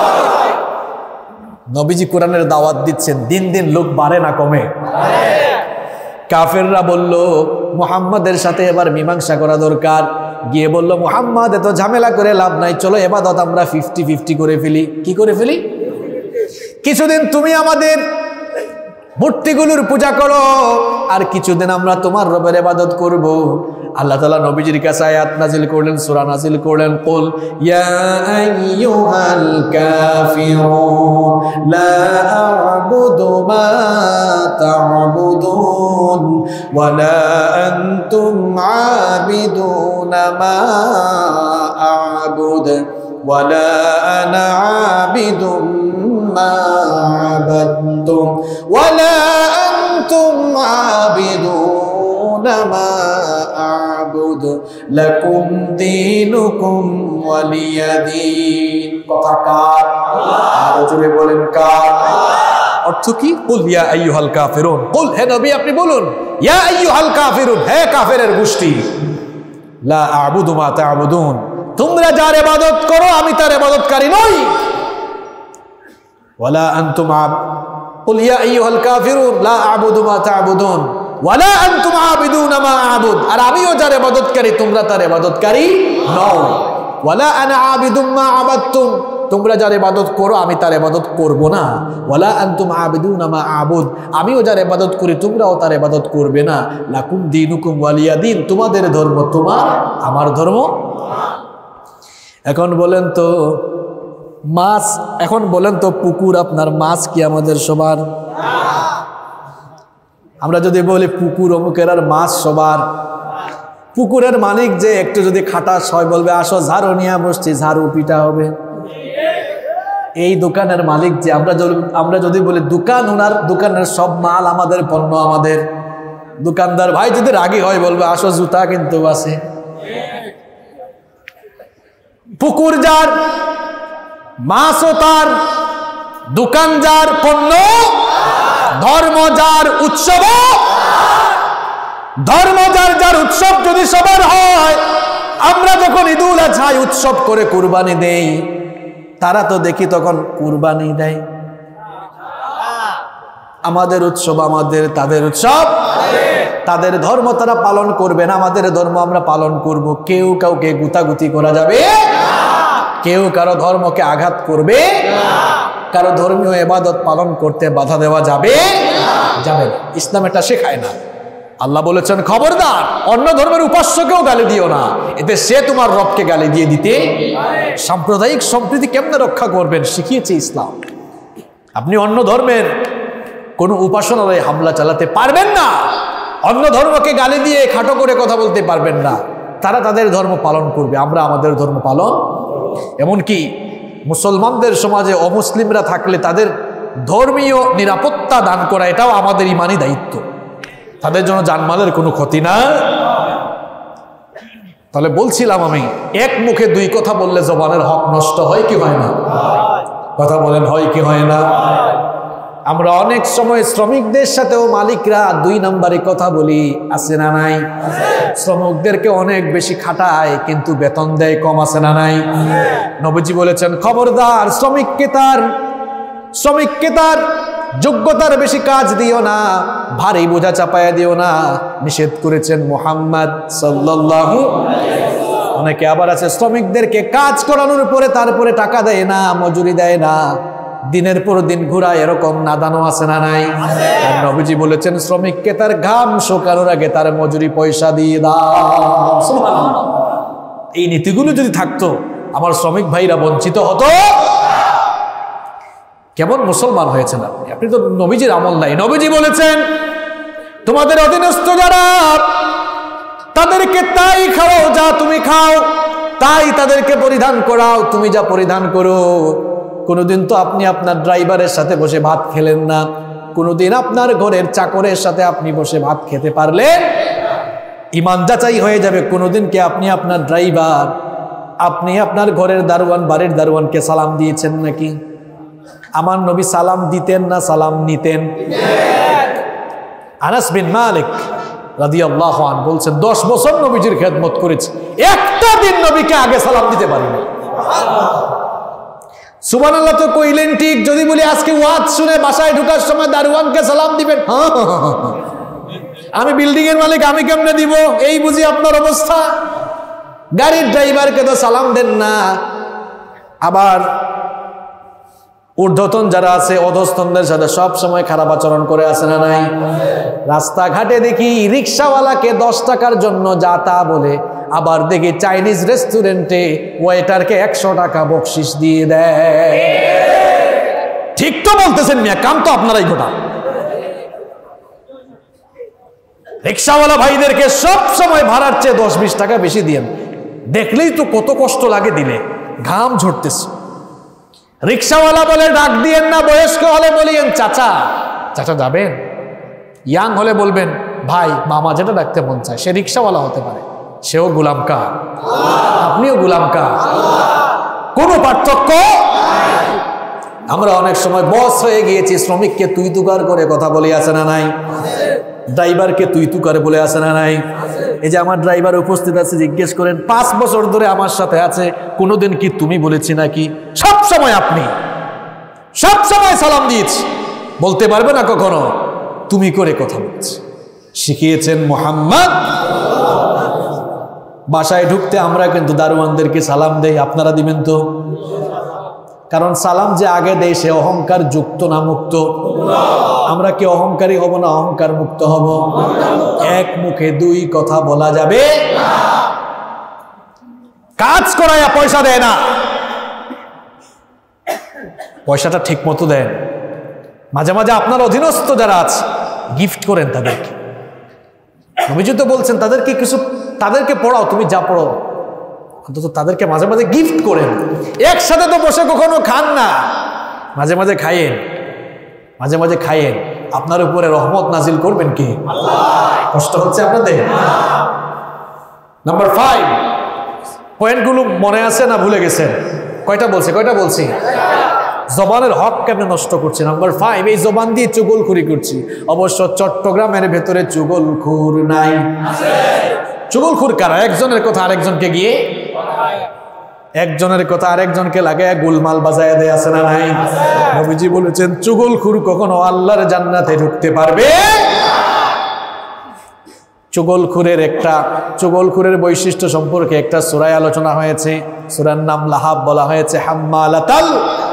নবীজি কোরআনের দাওয়াত দিচ্ছেন, দিন দিন লোক বাড়ে না কমে? কাফেররা বলল মুহাম্মাদের সাথে এবার মীমাংসা করা দরকার। গিয়ে বলল মুহাম্মদ এত ঝামেলা করে লাভ নাই, চলো ইবাদত আমরা 50-50 করে ফেলি। কি করে ফেলি? কিছুদিন তুমি আমাদের মূর্তিগুলোর পূজা করো, আর কিছুদিন আমরা তোমার রবের ইবাদত করব। আল্লাহ তাআলা নবীজির কাছে আয়াত নাজিল করলেন, সূরা নাজিল করলেন, কুল ইয়া আইয়ুহাল কাফিরুন লা আ'বুদু মা তা'বুদুন ওয়া লা আনতুম আ'বিদুনা মা আ'বুদু ওয়া লা আনা আ'বিদুম মা আ'বাদতুম ওয়া লা আনতুম আ'বিদুনা মা আ'বুদু লাকুম দীনুকুম ওয়ালিয়া দীন। কথা কার? আরো জোরে বলেন কার? অর্থ কি? কুল ইয়া আইয়ুহাল কাফিরুন, কুল হে নবী আপনি বলুন, ইয়া আইয়ুহাল কাফিরুন, হে কাফেরের গোষ্ঠী, লা আ'বুদু মা তা'বুদুন, তোমরা যার ইবাদত করো আমি তার ইবাদতকারী নই। ওয়ালা আনতুম কুল ইয়া আইয়ুহাল কাফিরুন লা আ'বুদু মা তা'বুদুন ওয়ালা আনতুম আ'বিদুনা মা আ'বুদ, আর আমিও যার ইবাদতকারী তোমরা তার ইবাদতকারী নও। ওয়ালা আনা আ'বিদুম মা আ'বাদতুম, তোমরা যার ইবাদত করো আমি তার ইবাদত করব না। ওয়ালা আনতুম আ'বিদুনা মা আ'বুদ, আমিও যার ইবাদত করি তোমরাও তার ইবাদত করবে না। লাকুম দীনুকুম ওয়ালিয়া দীন, তোমাদের ধর্ম তোমার, আমার ধর্ম। এখন বলেন তো মাছ, এখন বলেন তো পুকুর আপনার, মাছ কি আমাদের সবার? আমরা যদি বলি পুকুর অমুকের আর মাছ সবার, পুকুরের মালিক যে একটু যদি খাটাস হয় বলবে আসো ঝাড়ু নিয়ে বসছি, ঝাড়ু পিটা হবে। এই দোকানের মালিক যে, আমরা যদি বলি দোকান, ওনার দোকানের সব মাল আমাদের, পণ্য আমাদের, দোকানদার ভাই যদি রাগী হয় বলবে আসো জুতা কিন্তু আছে। পুকুর যার, মাছও তার, দোকান যার, পণ্য, ধর্ম যার, উৎসব, ধর্ম যার, যার উৎসব যদি সবার হয়, আমরা যখন ঈদুল আজহায় উৎসব করে কুরবানি দেই, তারা তো দেখি তখন কুরবানি দেয়। আমাদের উৎসব আমাদের, তাদের উৎসব তাদের, ধর্ম তারা পালন করবে না, আমাদের ধর্ম আমরা পালন করব। কেউ কাউকে গুতাগুতি করা যাবে, কেউ কারো ধর্মকে আঘাত করবে, কারো ধর্মীয় ইবাদত পালন করতে বাধা দেওয়া যাবে যাবে না। ইসলাম এটা শেখায় না। আল্লাহ বলেছেন খবরদার অন্য ধর্মের উপাস্যকেও গালি দিও না, এতে সে তোমার রবকে গালি দিয়ে দিতে। সাম্প্রদায়িক সম্প্রীতি কেমনে রক্ষা করবেন শিখিয়েছে ইসলাম। আপনি অন্য ধর্মের কোনো উপাসনালয়ে হামলা চালাতে পারবেন না, অন্য ধর্মকে গালি দিয়ে খাটো করে কথা বলতে পারবেন না। তারা তাদের ধর্ম পালন করবে, আমরা আমাদের ধর্ম পালন। এমনকি মুসলমানদের সমাজে অমুসলিমরা থাকলে তাদের ধর্মীয় নিরাপত্তা দান করা, এটাও আমাদের ইমানি দায়িত্ব। তাদের জন্য জানমালের কোনো ক্ষতি না তাহলে বলছিলাম আমি, এক মুখে দুই কথা বললে জবানের হক নষ্ট হয় কি হয় না? কথা বলেন, হয় কি হয় না? আমরা অনেক সময় শ্রমিকদের সাথেও মালিকরা দুই নম্বরে কথা বলি, আছে না নাই? শ্রমিকদেরকে অনেক বেশি খাটায় কিন্তু বেতন দেয় কম, আছে না নাই? নবীজি বলেছেন, খবরদার শ্রমিককে তার যোগ্যতার বেশি কাজ দিও না, ভারী বোঝা চাপায়া দিও না, নিষেধ করেছেন মুহাম্মদ সাল্লাল্লাহু। অনেকে আবার আছে শ্রমিকদেরকে কাজ করানোর পরে তারপরে টাকা দেয় না, মজুরি দেয় না, দিনের পর দিন ঘুরায়, এরকম নাদানো আছে না নাই? আর নবীজি বলেছেন, শ্রমিককে তার ঘাম শুকানোর আগে তার মজুরি পয়সা দিয়ে দাও। সুবহানাল্লাহ। এই নীতিগুলো যদি থাকতো আমার শ্রমিক ভাইরা বঞ্চিত হতো। কেমন মুসলমান হয়েছেন আপনি? আপনি তো নবীজির আমল নাই। নবীজি বলেছেন, তোমাদের অধীনস্থ যারা তাদেরকে তাই খাও যা তুমি খাও, তাই তাদেরকে পরিধান করাও তুমি যা পরিধান করো। কোনোদিন তো আপনি আপনার ড্রাইভারের সাথে বসে ভাত খেলেন না, কোনোদিন আপনার ঘরের চাকরের সাথে আপনি বসে ভাত খেতে পারলেন? ঈমান যাচাই হয়ে যাবে। কোনোদিন কি আপনি আপনার ড্রাইভার, আপনি আপনার ঘরের দারোয়ান, বাড়ির দারোয়ানকে সালাম দিয়েছেন নাকি? আমার নবী সালাম দিতেন না সালাম নিতেন? আনাস বিন মালিক রাদিয়াল্লাহু আনহু বলছেন, 10 বছর নবীজির খেদমত করেছি, একটা দিন নবীকে আগে সালাম দিতে পারিনি। সুবহানাল্লাহ তো কইলেন ঠিক, যদি বলি আজকে ওয়াজ শুনে বাসায় ঢোকার সময় দারোয়ানকে সালাম দিবেন, আমি বিল্ডিং এর মালিক, আমি কেমনে দিব? এই বুঝি আপনার অবস্থা? গাড়ির ড্রাইভারকে তো সালাম দেন না। আবার ঊর্ধ্বতন যারা আছে অধস্তনদের সাথে সব সময় খারাপ আচরণ করে, আছে না নাই? রাস্তাঘাটে দেখি রিক্সাওয়ালাকে 10 টাকার জন্য যা তা বলে, আবার দেখি চাইনিজ রেস্টুরেন্টে ওয়েটারকে 100 টাকা বকশিশ দিয়ে দেয়। ঠিক তো বলতেছেন মিয়া, কাম তো আপনারাই ঘটান। রিক্সাওয়ালা ভাইদেরকে সব সময় ভাড়ার চেয়ে 10-20 টাকা বেশি দিয়েন। দেখলেই তো কত কষ্ট লাগে, দিলে ঘাম ঝরতেছে। রিক্সাওয়ালা বলে ডাক দিয়েন না, বয়স্ক হলে বলিয়েন চাচা। চাচা যাবেন? ইয়াং হলে বলবেন ভাই, মামা, যেটা ডাকতে মন চায়। সে রিক্সাওয়ালা হতে পারে, সেও গোলাম কা, আপনিও গোলাম কা, কোনো পার্থক্য। আমরা অনেক সময় বস হয়ে গিয়েছি, শ্রমিককে তুই তুকার করে কথা বলে, আছে না নাই? ড্রাইভারকে তুই তুকার বলে, আছে না নাই? এই যে আমার ড্রাইভার উপস্থিত আছে, জিজ্ঞেস করেন 5 বছর ধরে আমার সাথে আছে, কোনোদিন কি তুমি বলেছি নাকি? সব সময় আপনি, সব সময় সালাম দিয়েছি, বলতে পারবে না কখনো তুমি করে কথা বলছি। শিখিয়েছেন মুহাম্মদ। বাসায় ঢুকতে আমরা কিন্তু দারোয়ানদেরকে সালাম দেই, আপনারা দিবেন তো? কারণ সালাম যে আগে দেয় সে অহংকার যুক্ত না মুক্ত? আমরা কি অহংকারী হব না অহংকার মুক্ত হব? এক মুখে দুই কথা বলা যাবে। কাজ করায়া পয়সা দেয় না, পয়সাটা ঠিক মতো দেন। মাঝে মাঝে আপনার অধীনস্থ যারা আছে গিফট করেন তাদেরকে। নবীজি তো বলছেন তাদেরকে কিছু, তাদেরকে পড়াও, তুমি যা পড়ো অন্তত তাদেরকে মাঝে মাঝে গিফট করেন। একসাথে তো বসে কখনো খান না, মাঝে মাঝে খাইয়েন, মাঝে মাঝে খাইয়েন। আপনার উপরে রহমত নাজিল করবেন কে? আল্লাহ। কষ্ট হচ্ছে আপনাদের? নাম্বার 5, পয়েন্টগুলো মনে আছে না ভুলে গেছেন? কয়টা বলছি? জবানের হক কেন নষ্ট করছে? নাম্বার 5, এই জবান দিয়ে চুগলখুরি করছি। অবশ্য চট্টগ্রামের ভেতরে চুগলখুর নাই? চুগলখুর কারা? একজনের কথা আরেকজনকে গিয়ে, একজনের কথা আরেকজনকে লাগায় গোলমাল বাজায় দেয়, আছে না নাই? নবীজি বলেছেন চুগলখুর কখনো আল্লাহর জান্নাতে ঢুকতে পারবে? চুগলখুরের বৈশিষ্ট্য সম্পর্কে একটা সূরায় আলোচনা হয়েছে। সূরার নাম লাহাব বলা হয়েছে। হাম্মালাতাল,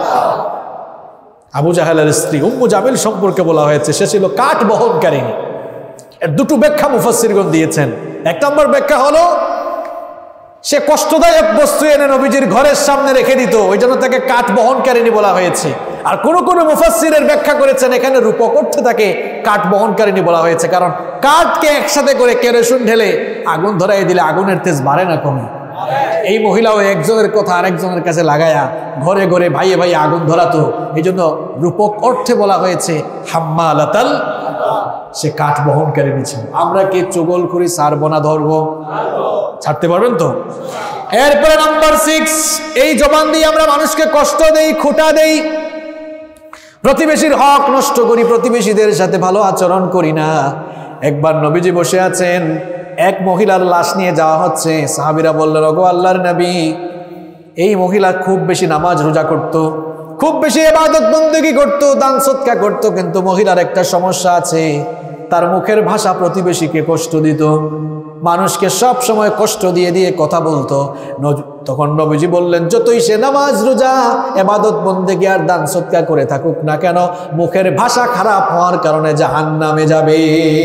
আবু জাহেলের স্ত্রী উম্মু জামিল সম্পর্কে বলা হয়েছে সে ছিল কাঠ বহনকারিণী। এর দুটো ব্যাখ্যা মুফাসসিরগণ দিয়েছেন। 1 নম্বর ব্যাখ্যা হলো সে কষ্টদায়ক বস্তু এনে নবীজির ঘরের সামনে রেখে দিত, ওই জন্য তাকে কাঠ বহনকারিণী বলা হয়েছে। আর কোন মুফাসসিরের ব্যাখ্যা করেছেন এখানে রূপক অর্থে তাকে কাঠ বহনকারিণী বলা হয়েছে, কারণ কাঠকে একসাথে করে কেরোসিন ঢেলে আগুন ধরাই দিলে আগুনের তেজ বাড়ে না কমে। এই মহিলাও একজনের কথা আরেকজনের কাছে লাগায়া ঘরে ঘরে ভাইয়ে ভাইয়ে আগুন ধরাতো, এই জন্য রূপক অর্থে বলা হয়েছে হাম্মালাতাল সে কাঠ বহনকারিণী ছিল। আমরা কে চুগল করি ছাড়বো না, ধরবো? ছাড়তে পারবেন তো? এরপরে নাম্বার 6, এই জবান দিয়ে আমরা মানুষকে কষ্ট দেই, খোঁটা দেই, প্রতিবেশীর হক নষ্ট করি, প্রতিবেশীদের সাথে ভালো আচরণ করি না। একবার নবীজি বসে আছেন, এক মহিলার লাশ নিয়ে যাওয়া হচ্ছে। সাহাবীরা বললেন, ওগো আল্লাহর নবী, এই মহিলা খুব বেশি নামাজ রোজা করত, খুব বেশি ইবাদত বন্দেগী করত, দান সদকা করত, কিন্তু মহিলার একটা সমস্যা আছে, তার মুখের ভাষা প্রতিবেশীকে কষ্ট দিত, মানুষকে সব সময় কষ্ট দিয়ে দিয়ে কথা বলতো। তখন নবীজি বললেন, যতই সে নামাজ রোজা ইবাদত বন্দেগী আর দান সদকা করে থাকুক না কেন, মুখের ভাষা খারাপ হওয়ার কারণে জাহান্নামে যাবে।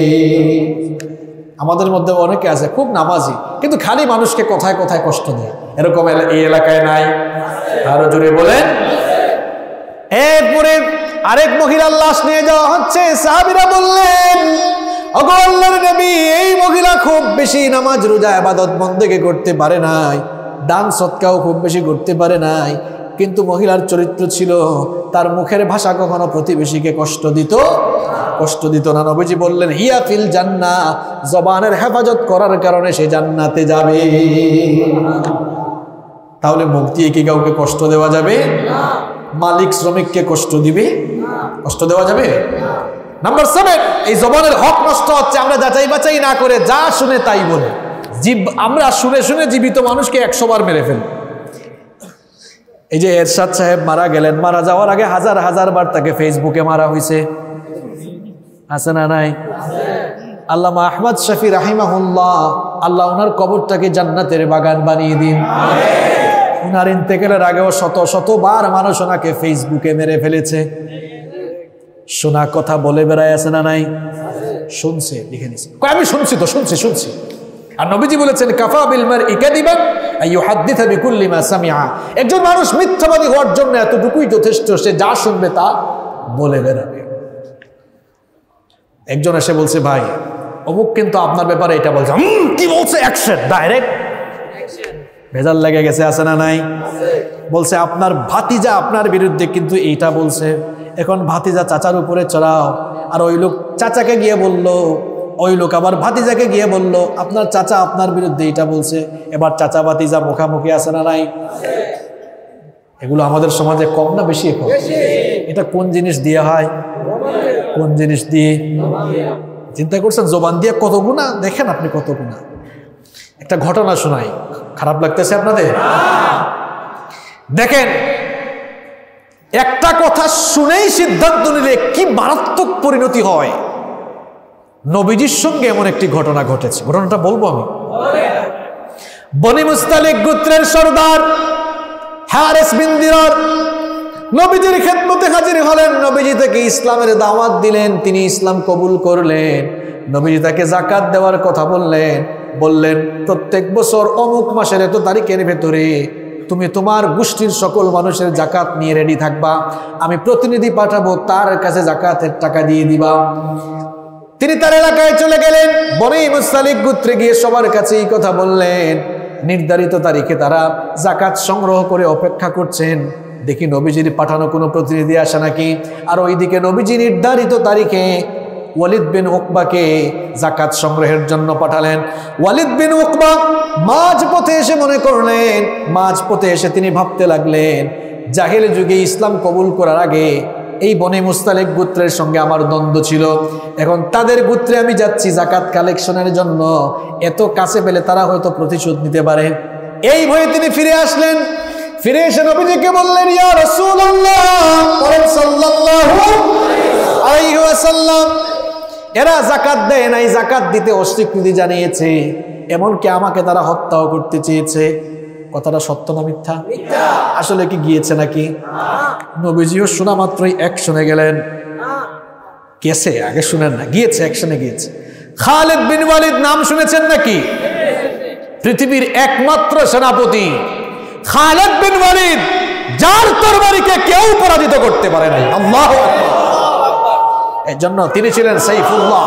আমাদের মধ্যে অনেকে আছে খুব নামাজি, কিন্তু খালি মানুষকে কথায় কথায় কষ্ট দেয়, এরকম এই এলাকায় নাই? আরো জোরে বলেন। এরপরে আরেক মহিলার লাশ নিয়ে যাওয়া হচ্ছে। সাহাবীরা বললেন, ওগো আল্লাহর নবী, এই মহিলা খুব বেশি নামাজ রোজা ইবাদত বন্দেগী করতে পারে নাই, দান সদকাও খুব বেশি করতে পারে নাই, কিন্তু মহিলার চরিত্র ছিল, তার মুখের ভাষা কখনো প্রতিবেশীকে কষ্ট দিত না। নবীজি বললেন, হিয়া ফিল জান্নাহ, জবানের হেফাজত করার কারণে সে জান্নাতে যাবে। তাহলে মুখ দিয়ে কি কাউকে কষ্ট দেওয়া যাবে? মালিক শ্রমিককে কষ্ট দিবে? কষ্ট দেওয়া যাবে? নাম্বার 7, এই জবানের হক নষ্ট হচ্ছে, আমরা যাচাই বাছাই না করে যা শুনে তাই বলি। আমরা শুনে শুনে জীবিত মানুষকে 100 বার মেরে ফেলি। এই যে এরশাদ সাহেব মারা গেলেন, মারা যাওয়ার আগে হাজার হাজার বার তাকে ফেসবুকে মারা হয়েছে, আছে না নাই? আল্লামা আহমদ শফি রাহিমাহুল্লাহ, আল্লাহ ওনার কবরটাকে জান্নাতের বাগান বানিয়ে দিন। ওনার ইন্তেকালের আগেও শত শতবার মানুষ ওনাকে ফেসবুকে মেরে ফেলেছে। শোনা কথা বলে বেড়ায়, আছে না নাই? শুনছে, লিখে নিছে, আমি শুনছি তো, শুনছি। আর নবীজি বলেছেন, কাফা বিল মারই কাযিবান আইয়ুহাদ্দিসা বিকুল্লি মা সামিআ, একজন মানুষ মিথ্যাবাদী হওয়ার জন্য এতটুকুই যথেষ্ট, সে যা শুনবে তা বলে বেড়াবে। একজন এসে বলছে, ভাই অমুক কিন্তু আপনার ব্যাপারে এটা বলছে। কি বলছে? অ্যাকশন, ডাইরেক্ট ভেজাল লেগে গেছে, আছে না নাই? বলছে, আপনার ভাতিজা আপনার বিরুদ্ধে কিন্তু এইটা বলছে। এখন ভাতিজা চাচার উপরে চড়াও, আর ওই লোক চাচাকে গিয়ে বলল, ওই লোক আবার ভাতিজাকে গিয়ে বলল, আপনার চাচা আপনার বিরুদ্ধে এটা বলছে। এবার চাচা ভাতিজা মুখামুখি, আছে না নাই? এগুলো আমাদের সমাজে কম না বেশি? এটা কোন জিনিস দিয়ে হয়? কোন জিনিস দিয়ে? চিন্তা করছেন জবান দিয়ে কত গুনাহ? দেখেন আপনি কত গুনাহ। একটা ঘটনা শোনাই, খারাপ লাগতেছে আপনাদের? দেখেন, একটা কথা শুনেই সিদ্ধান্ত নিলে কি মারাত্মক পরিণতি হয়। নবীজির সঙ্গে এমন একটি ঘটনা ঘটেছে, ঘটনাটা বলবো আমি। বনি মুস্তালিক গোত্রের সর্দার হারিস বিন দিরার নবীজির খেদমতে হাজির হলেন, নবীজি তাকে ইসলামের দাওয়াত দিলেন, তিনি ইসলাম কবুল করলেন। নবীজি তাকে যাকাত দেওয়ার কথা বললেন, প্রত্যেক বছর অমুক মাসের এত তারিখের ভেতরে তুমি তোমার গোষ্ঠীর সকল মানুষের যাকাত নিয়ে রেডি থাকবা, আমি প্রতিনিধি পাঠাবো, তার কাছে যাকাতের টাকা দিয়ে দিবা। তিনি তার এলাকায় চলে গেলেন, বনি মুস্তালিক গোত্রে গিয়ে সবার কাছে এই কথা বললেন। নির্ধারিত তারিখে তারা যাকাত সংগ্রহ করে অপেক্ষা করছেন, দেখি নবীজির পাঠানো কোনো প্রতিনিধি আসে নাকি। আর ওইদিকে নবীজি নির্ধারিত তারিখে ওয়ালিদ বিন উকবাকে যাকাত সংগ্রহের জন্য পাঠালেন। ওয়ালিদ বিন উকবা মাঝপথে এসে মনে করলেন, মাঝপথে এসে তিনি ভাবতে লাগলেন, জাহেল যুগে ইসলাম কবুল করার আগে এই বনি মুস্তালিক গোত্রের সঙ্গে আমার দ্বন্দ্ব ছিল, এখন তাদের গোত্রে আমি যাচ্ছি যাকাত কালেকশনের জন্য, এত কাছে পেলে তারা হয়তো প্রতিশোধ নিতে পারে। এই ভয়ে তিনি ফিরে আসলেন। ফিরে এসে নবীজিকে বললেন, ইয়া রাসূলুল্লাহ সাল্লাল্লাহু আলাইহি ওয়াসাল্লাম, এরা যাকাত দেয় নাই, যাকাত দিতে অস্বীকৃতি জানিয়েছে, এমনকি আমাকে তারা হত্যাও করতে চেয়েছে। কথাটা সত্য না মিথ্যা? আসলে কি গিয়েছে নাকি? নবীজিও শোনা মাত্রই অ্যাকশনে গেলেন। গেছে, আগে শুনেন না, গিয়েছে, অ্যাকশনে গিয়েছে। খালিদ বিন ওয়ালিদ নাম শুনেছেন নাকি? পৃথিবীর একমাত্র সেনাপতি খালিদ বিন ওয়ালিদ, যার তরবারিকে কেউ পরাজিত করতে পারে নাই। আল্লাহু আকবার। এই জন্য তিনি ছিলেন সাইফুল্লাহ।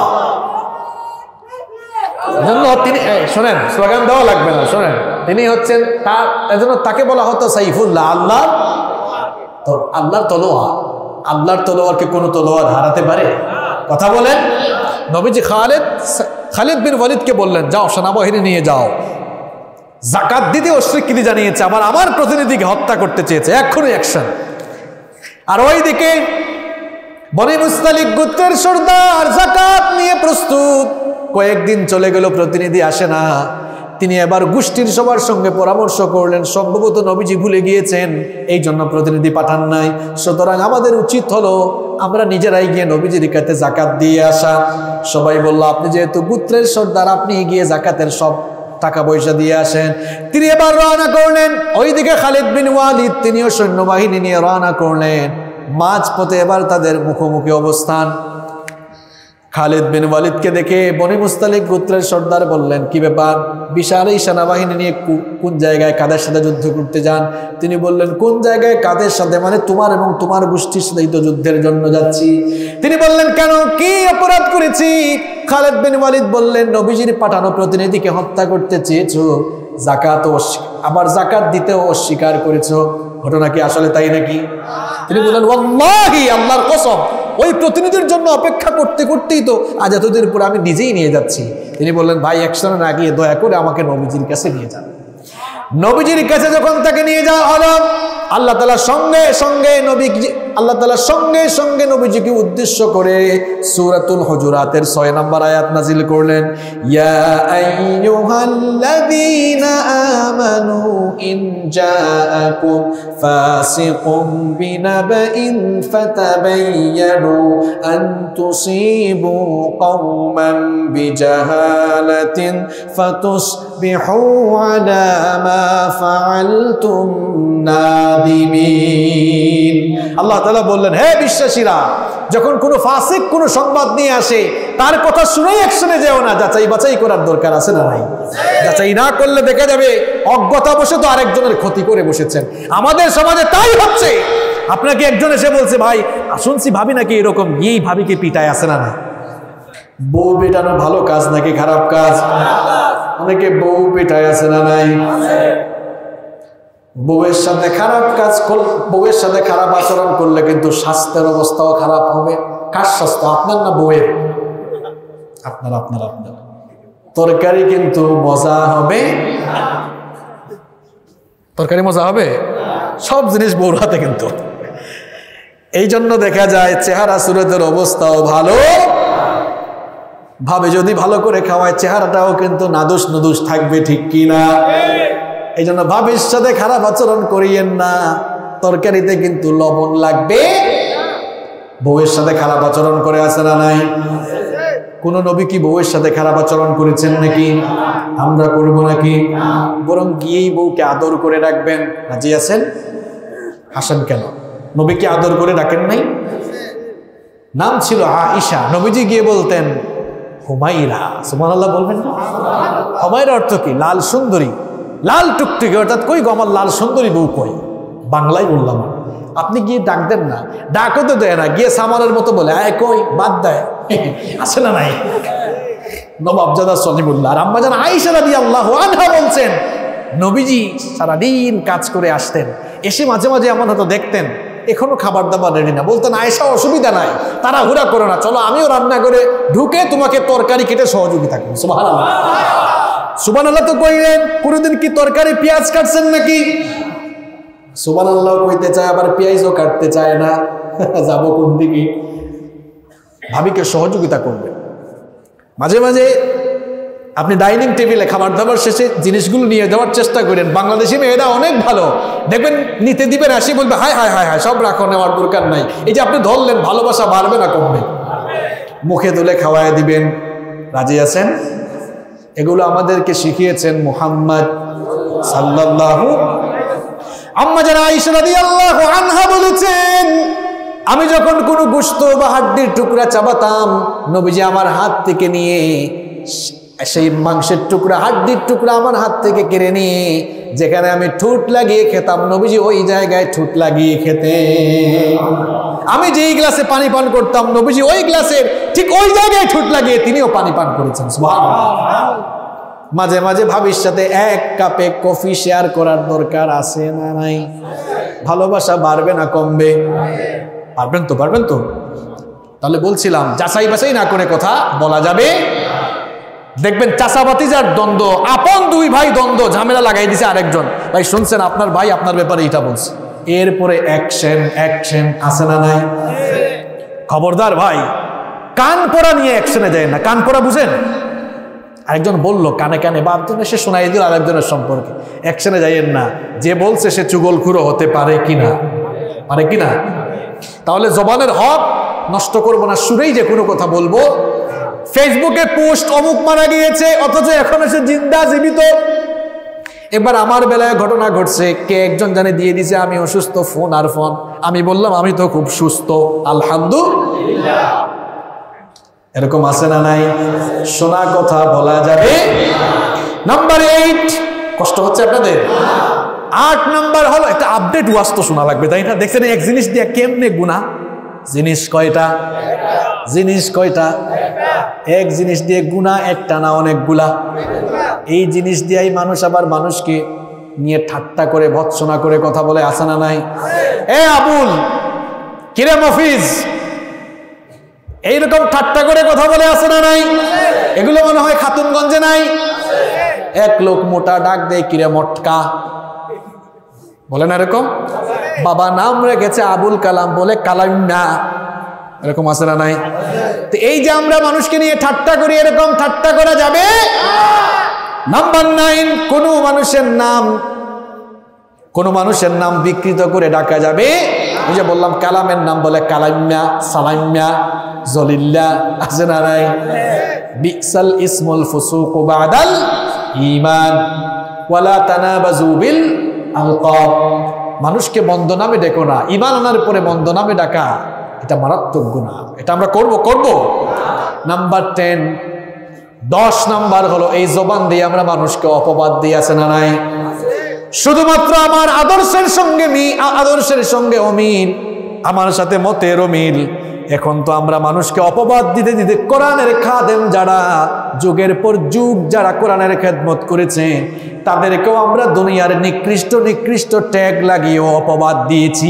তিনি শোনেন, স্লোগান দেওয়া লাগবে না, শোনেন, তিনি হচ্ছেন তার, এজন্য তাকে বলা হতো সাইফুল্লাহ, আল্লাহর তলোয়ার। আল্লাহর তলোয়ারকে কোনো তলোয়ার হারাতে পারে? কথা বলেন। নবীজি খালিদ বিন ওয়ালিদকে বললেন, যাও সেনাবাহিনী নিয়ে যাও, যাকাত দিতে অস্বীকৃতি জানিয়েছে, আমার প্রতিনিধিকে হত্যা করতে চেয়েছে, এক্ষুনি অ্যাকশন। আর ওইদিকে বনি মুস্তালিক গোত্রের সর্দার যাকাত নিয়ে প্রস্তুত। কয়েকদিন চলে গেল, প্রতিনিধি আসে না। তিনি এবার গোষ্ঠীর সবার সঙ্গে পরামর্শ করলেন, সম্ভবত নবীজি ভুলে গিয়েছেন, এই জন্য প্রতিনিধি পাঠান নাই। সুতরাং আমাদের উচিত হলো আমরা নিজেরাই গিয়ে নবীজির কাছে যাকাত দিয়ে আসা। সবাই বলল, আপনি যেহেতু গোত্রের সর্দার, আপনি গিয়ে যাকাতের সব টাকা পয়সা দিয়ে আসেন। তিনি এবার রওনা করলেন। ওইদিকে খালিদ বিন ওয়ালিদ তিনিও সৈন্যবাহিনী নিয়ে রওনা করলেন। মাঝপথে এবার তাদের মুখোমুখি অবস্থান। খালিদ বিন ওয়ালিদকে দেখে বনি মুস্তালিক গোত্রের সর্দার বললেন, কি ব্যাপার, বিশাল এই সেনাবাহিনী নিয়ে কোন জায়গায় কাদের সাথে যুদ্ধ করতে যান? তিনি বললেন, কোন জায়গায় কাদের সাথে, মানে তোমার এবং তোমার গোষ্ঠীর সাথেই তো যুদ্ধের জন্য যাচ্ছি। তিনি বললেন, কেন, কি অপরাধ করেছি? খালিদ বিন ওয়ালিদ বললেন, নবীজির পাঠানো প্রতিনিধিকে হত্যা করতে চেয়েছো, আবার যাকাত দিতেও অস্বীকার করেছো, ঘটনা কি আসলে তাই নাকি? তিনি বললেন, ওয়াল্লাহি, আল্লাহর কসম, ওই প্রতিনিধির জন্য অপেক্ষা করতে করতেই তো আজ এতদিন পরে আমি নিজেই নিয়ে যাচ্ছি। তিনি বললেন, ভাই একসাথে না গিয়ে দয়া করে আমাকে নবীজির কাছে নিয়ে যান। নবীজির কাছে যখন তাকে নিয়ে যাওয়া হলো, আল্লাহ তাআলা সঙ্গে সঙ্গে নবীজিকে উদ্দেশ্য করে সূরাতুল হুজুরাতের 6 নম্বর আয়াত নাজিল করলেন, ইয়া আইয়ুহাল্লাযীনা আমানু ইন জাআকুম ফাসিকুম বিনাবাইন ফাতাবায়ানু আন তুসিবু কওমান বিজাহালাতিন ফাতুসবিহু আলা মা ফাআলতুম নাদিমিন। আল্লাহ তাআলা বললেন, হে বিশ্বাসীরা, যখন কোনো ফাসিক কোনো সংবাদ নিয়ে আসে, তার কথা শুনেই অ্যাকশনে যেও না, যাচাই বাছাই করার দরকার আছে না নাই? যাচাই না করলে দেখা যাবে অজ্ঞতাবশত আরেকজনের ক্ষতি করে বসেছেন। আমাদের সমাজে তাই হচ্ছে। আপনাকে একজন এসে বলছে, ভাই শুনছি ভাবি নাকি এরকম, এই ভাবিকে পিটায়, আছে না না? বউ পেটানো ভালো কাজ নাকি খারাপ কাজ? অনেকে বউ পেটায়, আছে না নাই? বউয়ের সাথে বউয়ের সাথে খারাপ আচরণ করলে কিন্তু স্বাস্থ্যের অবস্থাও খারাপ হবে। কার স্বাস্থ্য, আপনার না বউয়ের? আপনার। তরকারি কিন্তু মজা হবে, তরকারি মজা হবে, সব জিনিস বউর হাতে কিন্তু। এই জন্য দেখা যায় চেহারা সুরতের অবস্থাও ভালো, ভাবে যদি ভালো করে খাওয়ায় চেহারাটাও কিন্তু নাদুস নুদুস থাকবে, ঠিক কিনা? এই জন্য ভাবির সাথে খারাপ আচরণ করিয়েন না। তরকারিতে কিন্তু লবণ লাগবে। বউয়ের সাথে খারাপ আচরণ করে, আছে না নাই? কোন নবী কি বউয়ের সাথে খারাপ আচরণ করেছেন নাকি? আমরা করব নাকি? বরং গিয়েই বউকে আদর করে ডাকবেন। রাজি আছেন? হাসেন কেন? নবীকে আদর করে ডাকেন নাই? নাম ছিল আয়েশা, নবীজি গিয়ে বলতেন হুমাইরা। সুবহানাল্লাহ বলবেন না? হুমাইরা অর্থ কি? লাল সুন্দরী, লাল টুকটুকি, অর্থাৎ কই গো আমার লাল সুন্দরী বউ কই? বাংলায় বললাম। আপনি গিয়ে ডাক দেন না, ডাকও তো দেয় না, গিয়ে সামারের মতো বলে আয় কই, বাদ দেয়, আছে না নাই? নবাবজাদা সলিমুল্লাহ আর আম্মাজান আয়েশা রাদিয়াল্লাহু আনহা বলছেন, নবীজি সারাদিন কাজ করে আসতেন, এসে মাঝে মাঝে এমন হয়তো দেখতেন এখনো খাবার দাবার রেডি না, বলতেন আয়েশা অসুবিধা নাই, তাড়াহুড়া করো না, চলো আমিও রান্না করে ঢুকে তোমাকে তরকারি কেটে সহযোগিতা করি। সুবহানাল্লাহ, সুবহানাল্লাহ তো কইলেন। কোনদিন কি তরকারি পেঁয়াজ কাটছেন নাকি? সুবহানাল্লাহ কইতে চায়, আবার পেঁয়াজও কাটতে চায় না। যাবো কোন দিকে? ভাবিকে সহযোগিতা করবে। মাঝে মাঝে আপনি ডাইনিং টেবিলে খাবার দাবার শেষে জিনিসগুলো নিয়ে যাওয়ার চেষ্টা করেন। বাংলাদেশি মেয়েরা অনেক ভালো, দেখবেন নিতে দিবেন, আসি বলবে হায় হায় হায় হায়, সব রাখো, নেওয়ার দরকার নাই। এই যে আপনি ধরলেন, ভালোবাসা বাড়বে না কমবে? মুখে তুলে খাওয়ায় দিবেন। রাজি আছেন? এগুলো আমাদেরকে শিখিয়েছেন মুহাম্মদ সাল্লাল্লাহু। আম্মা জান আয়েশা রাদিয়াল্লাহু আনহা বলেছেন, আমি যখন কোনো গোশত বা হাড্ডির টুকরা চাবাতাম, নবীজি আমার হাত থেকে নিয়ে সেই মাংসের টুকরা, হাড্ডির টুকরা আমার হাত থেকে কেড়ে নিয়ে যেখানে আমি ঠোঁট লাগিয়ে খেতাম, নবীজি ওই জায়গায় ঠোঁট লাগিয়ে খেতেন। আমি যেই গ্লাসে পানি পান করতাম, নবীজি ওই গ্লাসের ঠিক ওই জায়গায় ঠোঁট লাগিয়ে তিনিও পানি পান করেছেন। সুবহানাল্লাহ। মাঝে মাঝে ভাবির সাথে এক কাপে কফি শেয়ার করার দরকার আছে না নাই? ভালোবাসা বাড়বে না কমবে? পারবেন তো? তাহলে বলছিলাম যাচাই বাছাই না করে কথা বলা যাবে। দেখবেন চাচা ভাতিজার দ্বন্দ্ব, আপন দুই ভাই দ্বন্দ্ব, ঝামেলা লাগাই দিছে আরেকজন, ভাই শুনছেন আপনার ভাই আপনার ব্যাপারে এটা বলছে, এরপরে অ্যাকশন অ্যাকশন আছে না নাই? খবরদার ভাই, কান পড়া নিয়ে অ্যাকশনে যায় না। কান পড়া বুঝেন? আরেকজন বললো কানে কানে, বা সে শোনাই দিল আরেকজনের সম্পর্কে, অ্যাকশনে যাইয়েন না। যে বলছে সে চুগলখুরো হতে পারে কিনা, পারে কিনা? তাহলে জবানের হক নষ্ট করবো না, শুনেই যে কোনো কথা বলবো। ফেসবুকে পোস্ট অমুক মারা গিয়েছে, অথচ এখন সে জিন্দা জীবিত। এবার আমার বেলায় ঘটনা ঘটছে, কে একজন জানে দিয়ে দিছে আমি অসুস্থ, ফোন আর ফোন। আমি বললাম আমি তো খুব সুস্থ আলহামদুলিল্লাহ। এরকম আছে না নাই? শোনা কথা বলা যাবে। নাম্বার 8, কষ্ট হচ্ছে আপনাদের? 8 নাম্বার হলো একটা আপডেট ওয়াজ তো শোনা লাগবে, তাই না? দেখছেন এক জিনিস দিয়ে কেমনে গুনাহ? জিনিস কয়টা? জিনিস কয়টা? এক জিনিস দিয়ে গুনাহ একটা না অনেকগুলা। এই জিনিস দিয়েই মানুষ আবার মানুষকে নিয়ে ঠাট্টা করে ভৎসনা করে কথা বলে, আছে না নাই? এ আবুল, কিরে মফিজ, এইরকম ঠাট্টা করে কথা বলে, আছে না নাই? এগুলো মনে হয় খাতুনগঞ্জে নাই? এক লোক মোটা ডাক দেয় কিরে মটকা, বলে না এরকম? বাবা নাম রেখেছে আবুল কালাম, বলে কালাম না, এরকম আছে না নাই? তো এই যে আমরা মানুষকে নিয়ে ঠাট্টা করি, এরকম ঠাট্টা করা যাবে? নাম্বার 9, কোন মানুষের নাম বিকৃত করে ডাকা যাবে? ওই যে বললাম কালামের নাম বলে কালাম্যা, সালাম্যা, জলিল্লা, আছে না নাই? বিসাল ইসমুল ফুসুকু বাদাল ঈমান ওয়ালা তানাবাজু বিল আলকাব। মানুষকে মন্দ নামে ডেকো না, ঈমান আনার পরে মন্দ নামে ডাকা এটা মারাত্মক গুনাহ। এটা আমরা করব। নাম্বার 10 নাম্বার হলো এই জবান দিয়ে আমরা মানুষকে অপবাদ দিয়ে, আছে না নাই? শুধুমাত্র আমার আদর্শের সঙ্গে অমিল, আমার সাথে মতের অমিল। এখন তো আমরা মানুষকে অপবাদ দিতে দিতে কোরআনের খাদেম যারা যুগের পর যুগ যারা কোরআনের খেদমত করেছে, তাদেরকেও আমরা দুনিয়ার নিকৃষ্ট ট্যাগ লাগিয়ে অপবাদ দিয়েছি,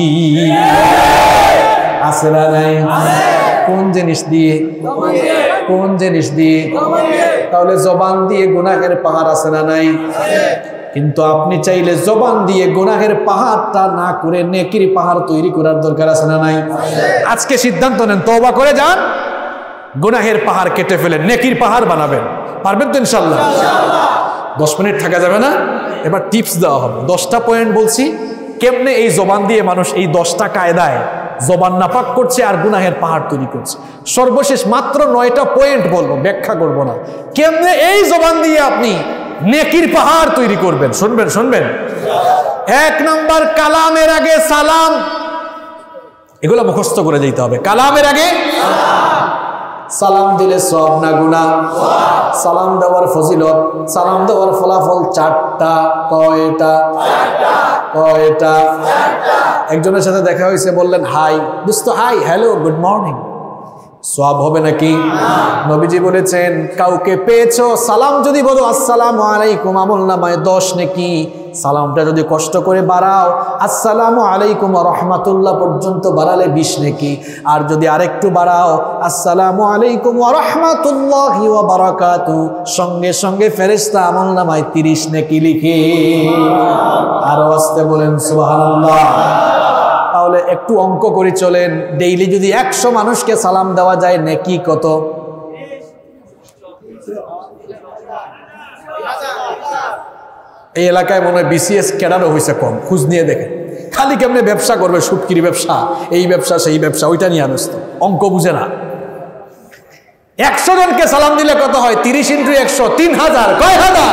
আছে না নাই? কোন জিনিস দিয়ে? কোন জিনিস দিয়ে? তাহলে জবান দিয়ে গুনাহের পাহাড়, আছে না নাই? কিন্তু আপনি চাইলে জবান দিয়ে গুনাহের পাহাড়টা না করে নেকির পাহাড় তৈরি করার দরকার, আছে না নাই? আজকে সিদ্ধান্ত নেন, তওবা করে যান, গুনাহের পাহাড় কেটে ফেলেন, নেকির পাহাড় বানাবেন। পারবেন তো ইনশাআল্লাহ? 10 মিনিট থাকা যাবে না? এবার টিপস দেওয়া হবে, 10টা পয়েন্ট বলছি, কেমনে এই জবান দিয়ে মানুষ এই 10টা কায়দায় জবান নাপাক করছে আর গুনাহের পাহাড় তৈরি করছে। সর্বশেষ মাত্র 9টা পয়েন্ট বলবো, ব্যাখ্যা করব না, কেমনে এই জবান দিয়ে আপনি নেকির পাহাড় তৈরি করবেন। শুনবেন। 1 নাম্বার, কালামের আগে সালাম। এগুলো মুখস্থ করে যেতে হবে। কালামের আগে সালাম দিলে সওয়াব না গুনাহ? সালাম দেওয়ার ফজিলত, সালাম দেওয়ার ফলাফল 4টা। কয়টা? একজনের সাথে দেখা হয়েছে, বললেন হাই দোস্ত, হাই, হ্যালো, গুড মর্নিং, সওয়াব হবে নাকি? নবীজি বলেছেন কাউকে পেয়েছো, সালাম যদি বলো আসসালামু আলাইকুম, আমলনামায় 10 নেকি। সালামটা যদি কষ্ট করে বাড়াও, আসসালামু আলাইকুম ওয়া রাহমাতুল্লাহ পর্যন্ত বাড়ালে 20 নেকি। আর যদি আরেকটু বাড়াও, আসসালামু আলাইকুম ওয়া রাহমাতুল্লাহি ওয়া বারাকাতু, সঙ্গে সঙ্গে ফেরেশতা আমলনামায় 30 নেকি লিখে। আরো আস্তে বলেন সুবহানাল্লাহ। তাহলে একটু অঙ্ক করে চলেন, ডেইলি যদি 100 মানুষকে সালাম দেওয়া যায়, নেকি কত? এই এলাকায় মনে হয় BCS ক্যাডারও হয়েছে কম, খোঁজ নিয়ে দেখেন। খালি কেমনে ব্যবসা করবে, সুটকিরি ব্যবসা, এই ব্যবসা সেই ব্যবসা, ওইটা নিয়ে আনস্ত, অঙ্ক বুঝে না। 100 জনকে সালাম দিলে কত হয়? 30 × 100, 3000। কয় হাজার?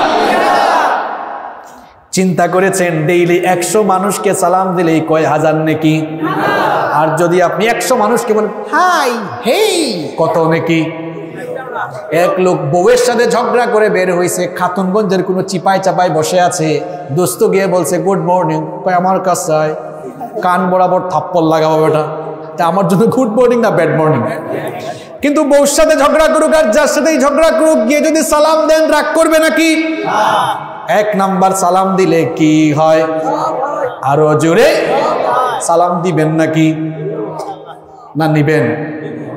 চিন্তা করেছেন ডেইলি 100 মানুষকে সালাম দিলেই কয় হাজার নেকি? আর যদি আপনি 100 মানুষকে বলেন হাই, হেই, কত নেকি? এক লোক বউয়ের সাথে ঝগড়া করে বের হয়েছে, খাতুনগঞ্জের কোনো চিপায় চাপায় বসে আছে, দোস্ত গিয়ে বলছে গুড মর্নিং, কয় আমার কাছে কান বরাবর থাপ্পড় লাগাবো বেটা, তা আমার জন্য গুড মর্নিং না ব্যাড মর্নিং? কিন্তু বউর সাথে ঝগড়া করুক আর যার সাথেই ঝগড়া করুক, গিয়ে যদি সালাম দেন রাগ করবে নাকি? 1 নাম্বার, সালাম দিলে কি হয়? আরো জোরে সালাম দিবেন নাকি? না নিবেন?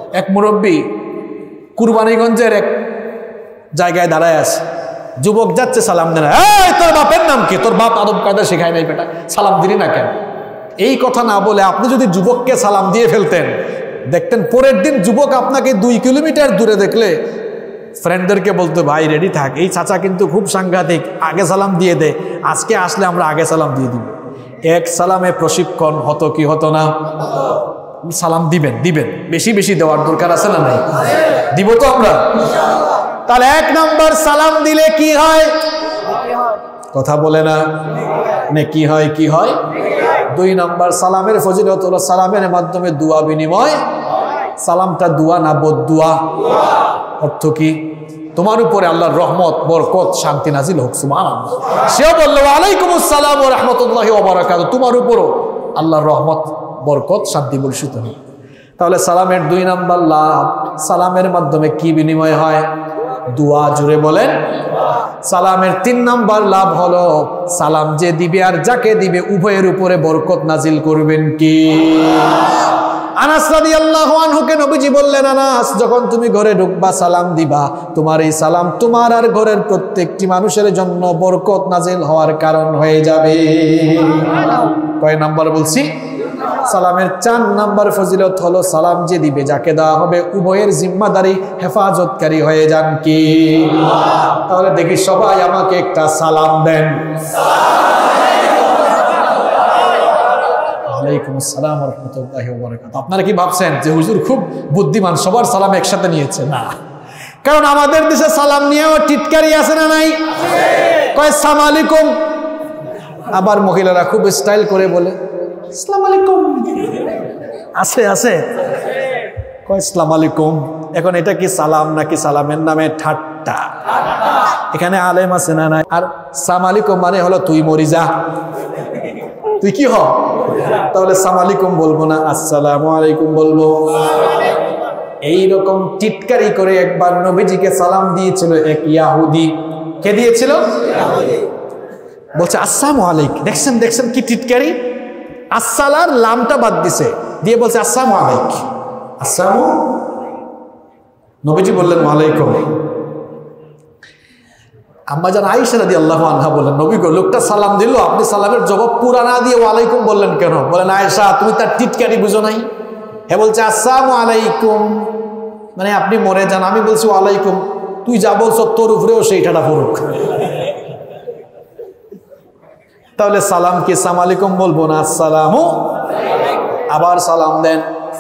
এক মুরব্বী কুরবানীগঞ্জের এক জায়গায় দাঁড়ায় আছে, যুবক যাচ্ছে সালাম দেন, এই তোর বাপের নাম কি? তোর বাপ আদব কায়দা শেখায় নাই বেটা, সালাম দিলি না কেন? এই কথা না বলে আপনি যদি যুবককে সালাম দিয়ে ফেলতেন, দেখতেন পরের দিন যুবক আপনাকে 2 কিলোমিটার দূরে দেখলে ফ্রেন্ডদেরকে বলতো, ভাই রেডি থাক, এই চাচা কিন্তু খুব সাংঘাতিক, আগে সালাম দিয়ে দে, আজকে আসলে আমরা আগে সালাম দিয়ে দিব। এক সালামে প্রশিক্ষণ হতো কি হতো না? সালাম দিবেন দিবেন, বেশি বেশি দেওয়ার দরকার আছে না নাই? দিব তো আমরা। তাহলে 1 নাম্বার সালাম দিলে কি হয়? কথা বলে না, নেকি হয়। কি হয়? 2 নাম্বার সালামের ফজিলত হলো সালামের মাধ্যমে দোয়া বিনিময়। সালামটা দোয়া না বদদুয়া? অর্থ কি? তোমার উপরে আল্লাহর রহমত, বরকত, শান্তি নাজিল হোক। সুবহানাল্লাহ। সেও বলল ওয়ালাইকুমুস সালাম ওয়া রাহমাতুল্লাহি ওয়া বারাকাতুহু, তোমার উপরও আল্লাহর রহমত, বরকত, শান্তি বর্ষিত হোক। তাহলে সালামের 2 নাম্বার লাভ, সালামের মাধ্যমে কি বিনিময় হয়? দোয়া। জুড়ে বলেন। সালামের 3 নাম্বার লাভ হলো সালাম যে দিবে আর যাকে দিবে উভয়ের উপরে বরকত নাজিল করবেন কি? আনাস রাদিয়াল্লাহু আনহুকে নবীজি বললেন, আনাস যখন তুমি ঘরে ঢুকবা সালাম দিবা, তোমার এই সালাম তোমার আর ঘরের প্রত্যেকটি মানুষের জন্য বরকত নাজিল হওয়ার কারণ হয়ে যাবে। কয় নাম্বার বলছি? সালামের 4 নাম্বার ফজিলত হলো সালাম যে দিবে যাকে দেওয়া হবে উভয়ের জিম্মাদারি হেফাজতকারী হয়ে যান কি? তাহলে দেখি সবাই আমাকে একটা সালাম দেন। ওয়ালাইকুম আসসালাম ওয়া রাহমাতুল্লাহি ওয়া বারাকাতুহু। আপনারা কি ভাবছেন যে হুজুর খুব বুদ্ধিমান, সবার সালাম একসাথে নিয়েছে? না, কারণ আমাদের দেশে সালাম নিয়েও টিটকারি আছে না নাই? কয় আসসালামু আলাইকুম, আবার মহিলারা খুব স্টাইল করে বলে আসসালামু আলাইকুম। আছে আছে, কয় আসসালামু আলাইকুম। এখন এটা কি সালাম নাকি সালামের নামে ঠাট্টা? এখানে আলেম আছে না নাই? আর আসসালামু আলাইকুম মানে হলো তুই মরি যা, তুই কি হ। তাহলে আসসালামু আলাইকুম বলবো না, আসসালামু আলাইকুম বলবো। এইরকম টিটকারি করে একবার নবীজিকে সালাম দিয়েছিল এক ইয়াহুদি। কে দিয়েছিল? বলছে আসসালামু আলাইকুম। দেখছেন দেখছেন কি টিটকারি? আসসালার লামটা বাদ দিছে, দিয়ে বলছে আসসালামু আলাইকুম। আসসালামু, নবীজি বললেন ওয়ালাইকুম। আম্মাজান আয়েশা রাদিয়াল্লাহু আনহা বলেন, নবী গো লোকটা সালাম দিল, আপনি সালামের জবাব পুরা না দিয়ে ওয়ালাইকুম বললেন কেন? বলেন আয়েশা তুমি তার টিটকারি বুঝো নাই। হে বলছে আসসালামু আলাইকুম মানে আপনি মরে যান, আমি বলছি ওয়ালাইকুম, তুই যা বলছো তোর উপরেও সেইটা পড়ুক। তাহলে সালাম কি আসসালামু আলাইকুম বলবো না আসসালামু? আবার সালাম দেন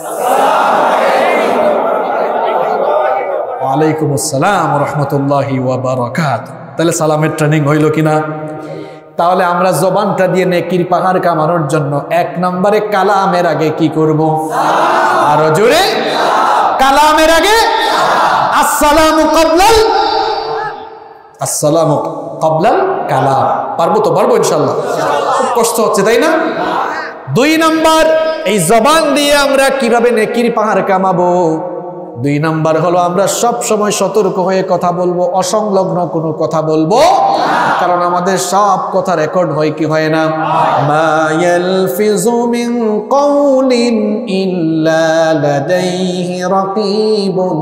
ওয়ালাইকুম আসসালাম ওয়া রাহমাতুল্লাহি ওয়া বারাকাতুহু। তাহলে সালামের ট্রেনিং হইল কিনা? তাহলে আমরা জবানটা দিয়ে নেকির পাহাড় কামানোর জন্য 1 নম্বরে কালামের আগে কি করব? আরো জোরে, কালামের আগে আসসালামু ক্বাবলাল কালাম। পারবো তো? পারবো ইনশাআল্লাহ। খুব কষ্ট হচ্ছে তাই না? 2 নাম্বার, এই জবান দিয়ে আমরা কিভাবে নেকির পাহাড় কামাবো? 2 নাম্বার হলো আমরা সব সময় সতর্ক হয়ে কথা বলবো, অসংলগ্ন কোনো কথা বলবো, কারণ আমাদের সব কথা রেকর্ড হয় কি হয় না? মা ইয়ালফিযু মিন কাওলিন ইল্লা লাদাইহি রাকীবুন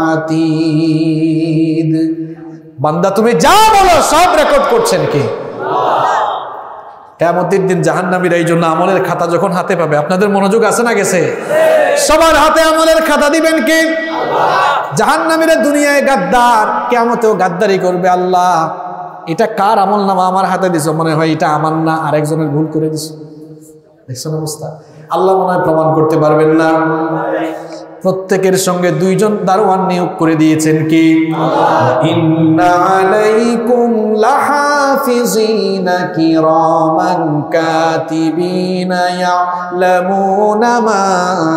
আতীদ। বান্দা তুমি যা বলো সব রেকর্ড করছেন কি? কিয়ামতের দিন জাহান্নামীরা এই জন্য আমলের খাতা যখন হাতে পাবে, আপনাদের মনোযোগ আছে না গেছে? সবার হাতে আমলের খাতা দিবেন কে? জাহান্নামীরা দুনিয়ায় গাদ্দার, কিয়ামতেও গাদ্দারি করবে। আল্লাহ এটা কার আমল নামা আমার হাতে দিছো? মনে হয় এটা আমার না, আরেকজনের ভুল করে দিছো। দেখছেন অবস্থা? আল্লাহ মনে হয় প্রমাণ করতে পারবেন না। প্রত্যেকের সঙ্গে 2 জন দারোয়ান নিয়োগ করে দিয়েছেন কি? ইন্না আলাইকুম লাহাফিজিনা কিরামান কাতিবিনা ইয়ালামুনা মা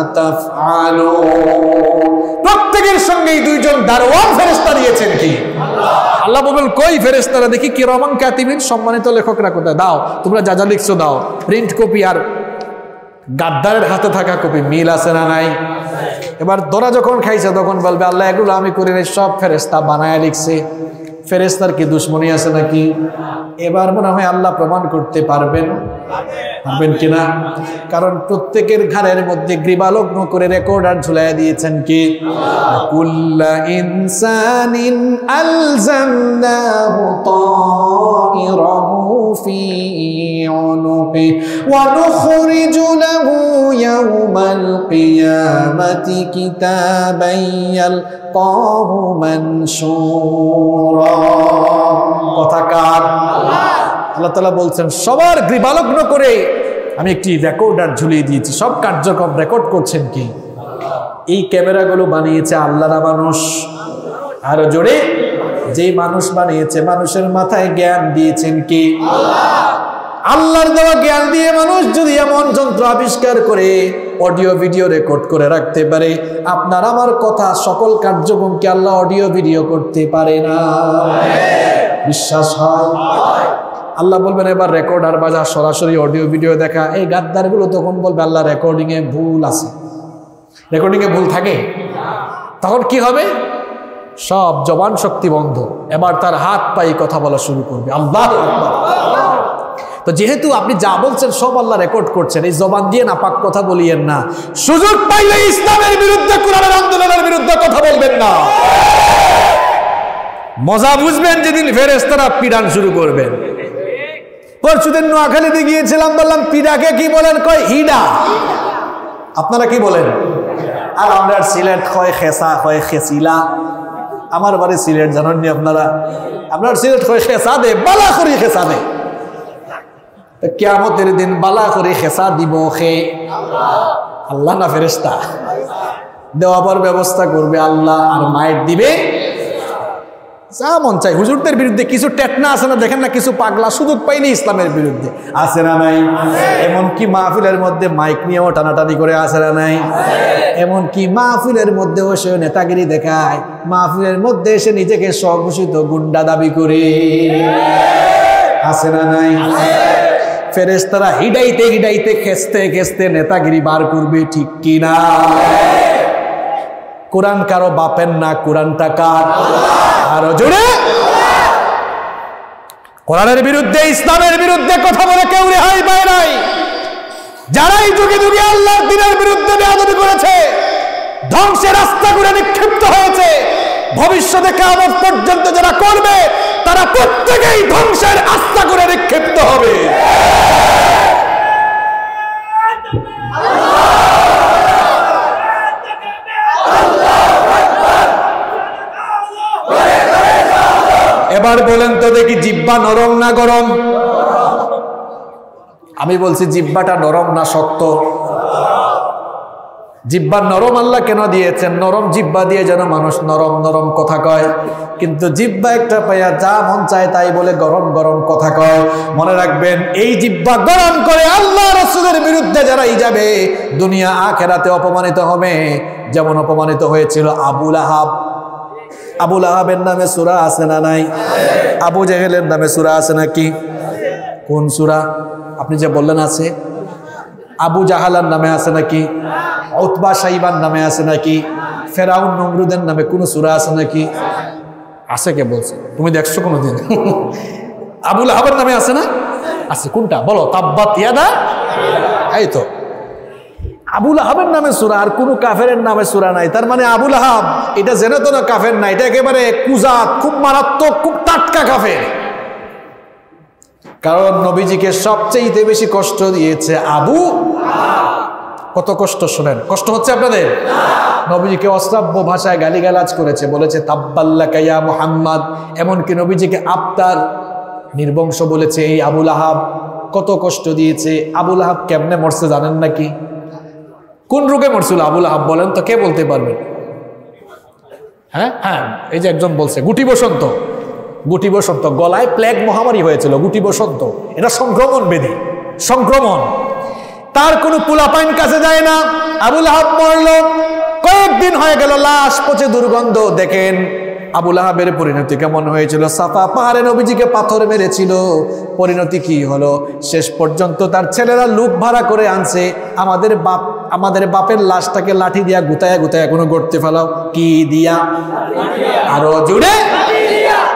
তাফআলুন। প্রত্যেকের সঙ্গে 2 জন দারোয়ান ফেরেশতা দিয়েছেন কি? আল্লাহ বলেন কই ফেরেশতারা? দেখি কিরামান কাতিবিন, সম্মানিত লেখকরা কোথায়? দাও তোমরা যা যা লিখছো দাও। প্রিন্ট কপি আর গাদ্দারের হাতে থাকা কপি মিল আছে না নাই? এবার ধরা যখন খাইছে তখন বলবে আল্লাহ এগুলো আমি করি নাই, সব ফেরেশতা বানায় লিখছে। ফেরেশতার কি দুশ্মনী আছে নাকি? এবার মনে হয় আল্লাহ প্রমাণ করতে পারবেন কিনা? কারণ প্রত্যেকের ঘাড়ের মধ্যে গ্রীবালগ্ন করে রেকর্ডার ঝুলাইয়া দিয়েছেন কি? কুল্লা ইনসানিন আলজামনাহু তাইরাহু ফি উনুকি ওয়া নুখরিজু লাহু ইয়াওমাল কিয়ামাতি কিতাবান ইয়ালকাহু মানশুরা। কথা কার? আল্লাহ তাআলা বলছেন সবার গ্রীবালগ্ন করে আমি একটি রেকর্ডার ঝুলিয়ে দিয়েছি, সব কার্যক্রম রেকর্ড করছেন কি? এই ক্যামেরাগুলো বানিয়েছে আল্লাহর মানুষ। আরো জোরে, যেই মানুষ বানিয়েছে মানুষের মাথায় জ্ঞান দিয়েছেন কি? আল্লাহর দেওয়া জ্ঞান দিয়ে মানুষ যদি এমন যন্ত্র আবিষ্কার করে অডিও ভিডিও রেকর্ড করে রাখতে পারে, আপনার আমার কথা সকল কার্যক্রমকে আল্লাহ অডিও ভিডিও করতে পারে না? বিশ্বাস হয়? আল্লাহ বলবেন এবার রেকর্ডার বাজা, সরাসরি অডিও ভিডিও দেখা। এই গাদ্দারগুলো তখন বলবে আল্লাহ রেকর্ডিং এ ভুল আছে। রেকর্ডিং এ ভুল থাকে, তখন কি হবে? সব জবান শক্তি বন্ধ, এবার তার হাত পায়ে কথা বলা শুরু করবে। আল্লাহু আকবার। তো যেহেতু আপনি যা বলছেন সব আল্লাহ রেকর্ড করছেন, এই জবান দিয়ে নাপাক কথা বলিয়েন না। সুযোগ পাইলে ইসলামের বিরুদ্ধে, কোরআনের আন্দোলনের বিরুদ্ধে কথা বলবেন না। মজা বুঝবেন যেদিন ফেরেশতারা পিডান শুরু করবেন। পরশুদিন নোয়াখালীতে গিয়েছিলাম, বললাম পিডাকে কি বলেন? কয় হিডা। আপনারা কি বলেন? আর আমরা সিলেট কয় খেসা, কয় খেসিলা। আমার বাড়ি সিলেট, জানেননি আপনারা? আপনার সিলেট কয় খেসা দে, বালা করি খেসা দে। কিয়ামতের দিন বালা করে খেসা দিব খে আল্লাহ না ফেরেশতা? দেওয়া পর ব্যবস্থা করবে আল্লাহ, আর মায়ের দিবে যা মন চাই। হুজুরদের বিরুদ্ধে কিছু টেটনা আছে না, দেখেন না, কিছু পাগলা সুযোগ পাইনি ইসলামের বিরুদ্ধে আছে না নাই? এমনকি মাহফিলের মধ্যে মাইক নিয়েও টানাটানি করে আছে না নাই? এমনকি মাহফিলের মধ্যে সে নেতাগিরি দেখায়, মাহফিলের মধ্যে এসে নিজেকে স্বঘোষিত গুন্ডা দাবি করে আছে না নাই? ফেরেশতারা হিডাইতে হিডাইতে খেসতে খেসতে নেতাগিরি বার করবে, ঠিক কিনা? কোরআন কারো বাপের না, কোরআনটা কার? আরো জোরে। কোরআনের বিরুদ্ধে, ইসলামের বিরুদ্ধে কথা বলে কেউ রেহাই পায় নাই। যারাই যুগে যুগে আল্লাহর দ্বীনের বিরুদ্ধে বেয়াদবি করেছে, ধ্বংসের রাস্তা করে নিক্ষিপ্ত হয়েছে। ভবিষ্যতে কিয়ামত পর্যন্ত যারা করবে, তারা প্রত্যেকেই ধ্বংসের রাস্তা করে নিক্ষিপ্ত হবে। এবার বলেন তো দেখি, জিহ্বা নরম না গরম? আমি বলছি জিহ্বাটা নরম না শক্ত? জিহ্বা নরম আল্লাহ কেন দিয়েছেন? নরম জিহ্বা দিয়ে যেন মানুষ নরম নরম কথা কয়। কিন্তু জিহ্বা একটা পাইয়া যা মন চায় তাই বলে গরম গরম কথা কয়। মনে রাখবেন, এই জিহ্বা গরম করে আল্লাহ রাসূলের বিরুদ্ধে যারাই যাবে, দুনিয়া আখিরাতে অপমানিত হবে। যেমন অপমানিত হয়েছিল আবু লাহাব। আবু লাহাবের নামে সূরা আছে না নাই? আবু জেহেলের নামে সূরা আছে নাকি? কোন সূরা? আপনি যে বললেন আছে। আবু জাহালার নামে আছে নাকি? উতবা শাইবার নামে আছে নাকি? ফেরাউন নমরুদের নামে কোন সূরা আছে নাকি? আছে? কে বলছে? তুমি দেখছো কোনদিন? আবু লাহাবের নামে আছে না? আছে। কোনটা বলো? তাব্বাত ইয়াদা। এই তো আবু লাহাবের নামে সূরা, আর কোন কাফেরের নামে সূরা নাই। তার মানে আবু লাহাব এটা জেনে তো না কাফের না, এটা একেবারে কুজাত, খুব মারাত্মক, খুব টাটকা কাফের। কারণ নবীজিকে সবচেয়ে বেশি কষ্ট দিয়েছে আবু। কত কষ্ট শুনেন, কষ্ট হচ্ছে আপনাদের? নবীজিকে অশ্রাব্য ভাষায় গালিগালাজ করেছে, বলেছে তাব্বাল্লাকা ইয়া মুহাম্মদ। এমনকি নবীজিকে আবতার, নির্বংশ বলেছে এই আবু লাহাব। কত কষ্ট দিয়েছে। আবু লাহাব কেমনে মরছে জানেন নাকি? কোন রোগে মরছিল আবু লাহাব বলেন তো? কে বলতে পারবেন? হ্যাঁ হ্যাঁ, এই যে একজন বলছে গুটি বসন্ত। গুটি বসন্ত, গলায় প্লেগ মহামারী হয়েছিল, গুটি বসন্ত। এটা সংক্রমণ ব্যাধি, সংক্রমণ। তার কোনো পোলাপাইন কাছে যায় না। আবু লাহাব মরল, কয়েকদিন হয়ে গেল, লাশ পচে দুর্গন্ধ। দেখেন আবু লাহাবের পরিণতি কেমন হয়েছিল। সাফা পাহাড়ে নবীজিকে পাথর মেরেছিল, পরিণতি কি হলো? শেষ পর্যন্ত তার ছেলেরা লোক ভাড়া করে আনছে, আমাদের বাপের লাশটাকে লাঠি দিয়া গুতায়া গুতায়া কোনো গর্তে ফেলাও। কি দিয়া? আরো জুড়ে।